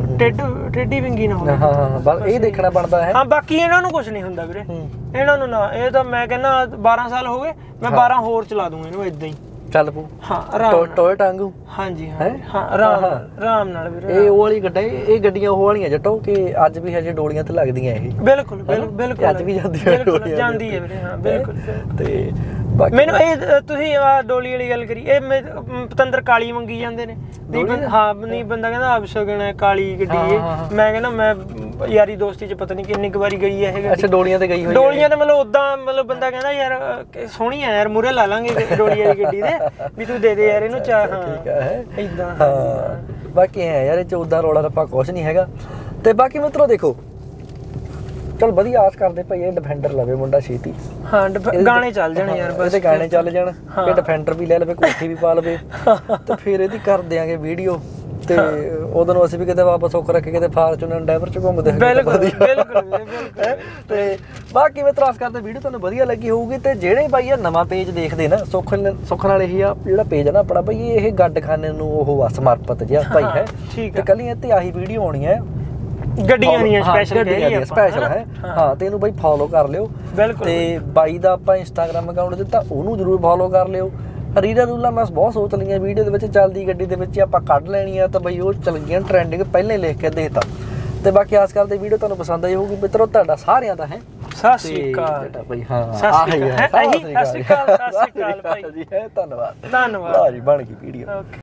ਟੇਢੀ ਵਿੰਗੀ ਨਾ ਹੋਵੇ। ਬਸ ਇਹ ਦੇਖਣਾ ਬਣਦਾ ਹੈ। ਹਾਂ ਬਾਕੀ ਇਹਨਾਂ ਨੂੰ ਕੁਝ ਨਹੀਂ ਹੁੰਦਾ ਵੀਰੇ ਇਹਨਾਂ ਨੂੰ ਨਾ ਇਹ ਤਾਂ ਮੈਂ ਕਹਿੰਦਾ 12 ਸਾਲ ਹੋ ਗਏ ਮੈਂ 12 ਹੋਰ ਚਲਾ ਦੂੰਗਾ ਇਹਨੂੰ ਇਦਾਂ ਹੀ ਚੱਲ ਪੂ। ਹਾਂ ਟੋਏ ਟਾਂਗੂ। ਹਾਂਜੀ ਹਾਂ ਆਰਾਮ ਨਾਲ ਵੀਰੇ। ਇਹ ਉਹ ਵਾਲੀ ਗੱਡੀ ਇਹ ਗੱਡੀਆਂ ਉਹ ਵਾਲੀਆਂ ਜੱਟੋ ਕਿ ਅੱਜ ਵੀ ਹਜੇ ਡੋਲੀਆਂ ਤੇ ਲੱਗਦੀਆਂ ਇਹ। ਬਿਲਕੁਲ ਅੱਜ ਵੀ ਜਾਂਦੀ ਹੈ ਵੀਰੇ। ਹਾਂ ਬਿਲਕੁਲ। ਤੇ ਮੈਨੂੰ ਇਹ ਤੁਸੀਂ ਡੋਲੀ ਵਾਲੀ ਗੱਲ ਕਰੀ ਇਹ ਪਤੰਦਰ ਕਾਲੀ ਮੰਗੀ ਜਾਂਦੇ ਨੇ ਹਾਂ ਨਹੀਂ ਬੰਦਾ ਕਹਿੰਦਾ ਅਬਸ਼ਗਨ ਹੈ ਕਾਲੀ ਗੱਡੀ ਇਹ ਮੈਂ ਕਹਿੰਦਾ ਮੈਂ ਯਾਰੀ ਦੋਸਤੀ ਚ ਪਤਾ ਨਹੀਂ ਕਿੰਨੀ ਕੁ ਵਾਰੀ ਗਈ ਹੈ ਇਹ। ਅੱਛਾ ਡੋਲੀਆਂ ਤੇ ਗਈ ਹੋਈ ਡੋਲੀਆਂ ਤੇ ਮਤਲਬ ਉਦਾਂ ਮਤਲਬ ਬੰਦਾ ਕਹਿੰਦਾ ਯਾਰ ਸੋਹਣੀ ਆ ਯਾਰ ਮੂਹਰੇ ਲਾ ਲਾਂਗੇ ਡੋਲੀ ਵਾਲੀ ਗੱਡੀ ਦੇ ਵੀ ਤੂੰ ਦੇ ਦੇ ਯਾਰ ਇਹਨੂੰ ਚਾਹ। ਠੀਕ ਹੈ ਇਦਾਂ। ਹਾਂ ਬਾਕੀ ਹੈ ਯਾਰ ਇਹ ਚ ਉਦਾਂ ਰੌਲਾ ਰੱਪਾ ਕੁਛ ਨਹੀਂ ਹੈਗਾ। ਤੇ ਬਾਕੀ ਮਿੱਤਰੋ ਦੇਖੋ ਚਲ ਵਧੀਆ ਆਸ ਕਰਦੇ ਭਾਈ ਇਹ ਡਿਫੈਂਡਰ ਲਵੇ ਮੁੰਡਾ ਛੇਤੀ। ਹਾਂ ਗਾਣੇ ਚੱਲ ਜਾਣ ਯਾਰ ਬਸ ਇਹਦੇ ਗਾਣੇ ਚੱਲ ਜਾਣ ਇਹ ਡਿਫੈਂਡਰ ਵੀ ਲੈ ਲਵੇ ਕੋਠੀ ਵੀ ਪਾ ਲਵੇ ਤੇ ਫਿਰ ਇਹਦੀ ਕਰ ਦਿਆਂਗੇ ਵੀਡੀਓ ਤੇ ਉਦੋਂ ਨੂੰ ਅਸੀਂ ਵੀ ਕਿਤੇ ਵਾਪਸ ਸੁੱਖ ਰੱਖ ਕੇ ਕਿਤੇ ਫਾਰਚੂਨਰ ਡਰਾਈਵਰ ਚ ਘੁੰਮਦੇ ਹਾਂ। ਬਿਲਕੁਲ ਤੇ ਬਾਕੀ ਮੈਂ ਤਰਾਸ ਕਰਦੇ ਵੀਡੀਓ ਤੁਹਾਨੂੰ ਵਧੀਆ ਲੱਗੀ ਹੋਊਗੀ। ਤੇ ਜਿਹੜੇ ਬਾਈ ਆ ਨਵਾਂ ਪੇਜ ਦੇਖਦੇ ਨਾ ਸੁੱਖ ਨਾਲ ਇਹੀ ਆ ਜਿਹੜਾ ਪੇਜ ਆ ਨਾ ਆਪਣਾ ਬਾਈ ਇਹ ਗੱਡਖਾਨੇ ਨੂੰ ਉਹ ਸਮਰਪਿਤ ਜਿਹਾ ਭਾਈ ਹੈ। ਤੇ ਕੱਲੀ ਇੱਥੇ ਆਹੀ ਵੀਡੀਓ ਆਉਣੀ ਹੈ ਗੱਡੀਆਂ ਦੀਆਂ ਸਪੈਸ਼ਲ ਸਪੈਸ਼ਲ ਹੈ। ਹਾਂ ਤੇ ਇਹਨੂੰ ਬਾਈ ਫੋਲੋ ਕਰ ਲਿਓ। ਤੇ ਬਾਈ ਦਾ ਆਪਾਂ ਇੰਸਟਾਗ੍ਰਾਮ ਅਕਾਊਂਟ ਦਿੱਤਾ ਉਹਨੂੰ ਜ਼ਰੂਰ ਫੋਲੋ ਕਰ ਲਿਓ। ਰੀਲਾਂ ਰੂਲਾਂ ਮੈਂ ਬਹੁਤ ਸੋਚ ਲਈਆਂ ਵੀਡੀਓ ਦੇ ਵਿੱਚ ਚੱਲਦੀ ਗੱਡੀ ਦੇ ਵਿੱਚ ਆਪਾਂ ਕੱਢ ਲੈਣੀ ਆ ਤਾਂ ਬਈ ਉਹ ਚੱਲ ਗਈਆਂ ਟਰੈਂਡਿੰਗ ਪਹਿਲਾਂ ਹੀ ਲਿਖ ਕੇ ਦੇਤਾ। ਤੇ ਬਾਕੀ ਆਸ ਕਰਦੇ ਵੀਡੀਓ ਤੁਹਾਨੂੰ ਪਸੰਦ ਆਈ ਹੋਊਗੀ ਮਿੱਤਰੋ। ਤੁਹਾਡਾ ਸਾਰਿਆਂ ਦਾ ਹੈ ਸਤਿ ਸ਼੍ਰੀ ਅਕਾਲ ਬਈ। ਹਾਂ ਸਤਿ ਸ਼੍ਰੀ ਅਕਾਲ ਭਾਈ ਜੀ। ਧੰਨਵਾਦ ਜੀ ਬਣ ਗਈ ਵੀਡੀਓ।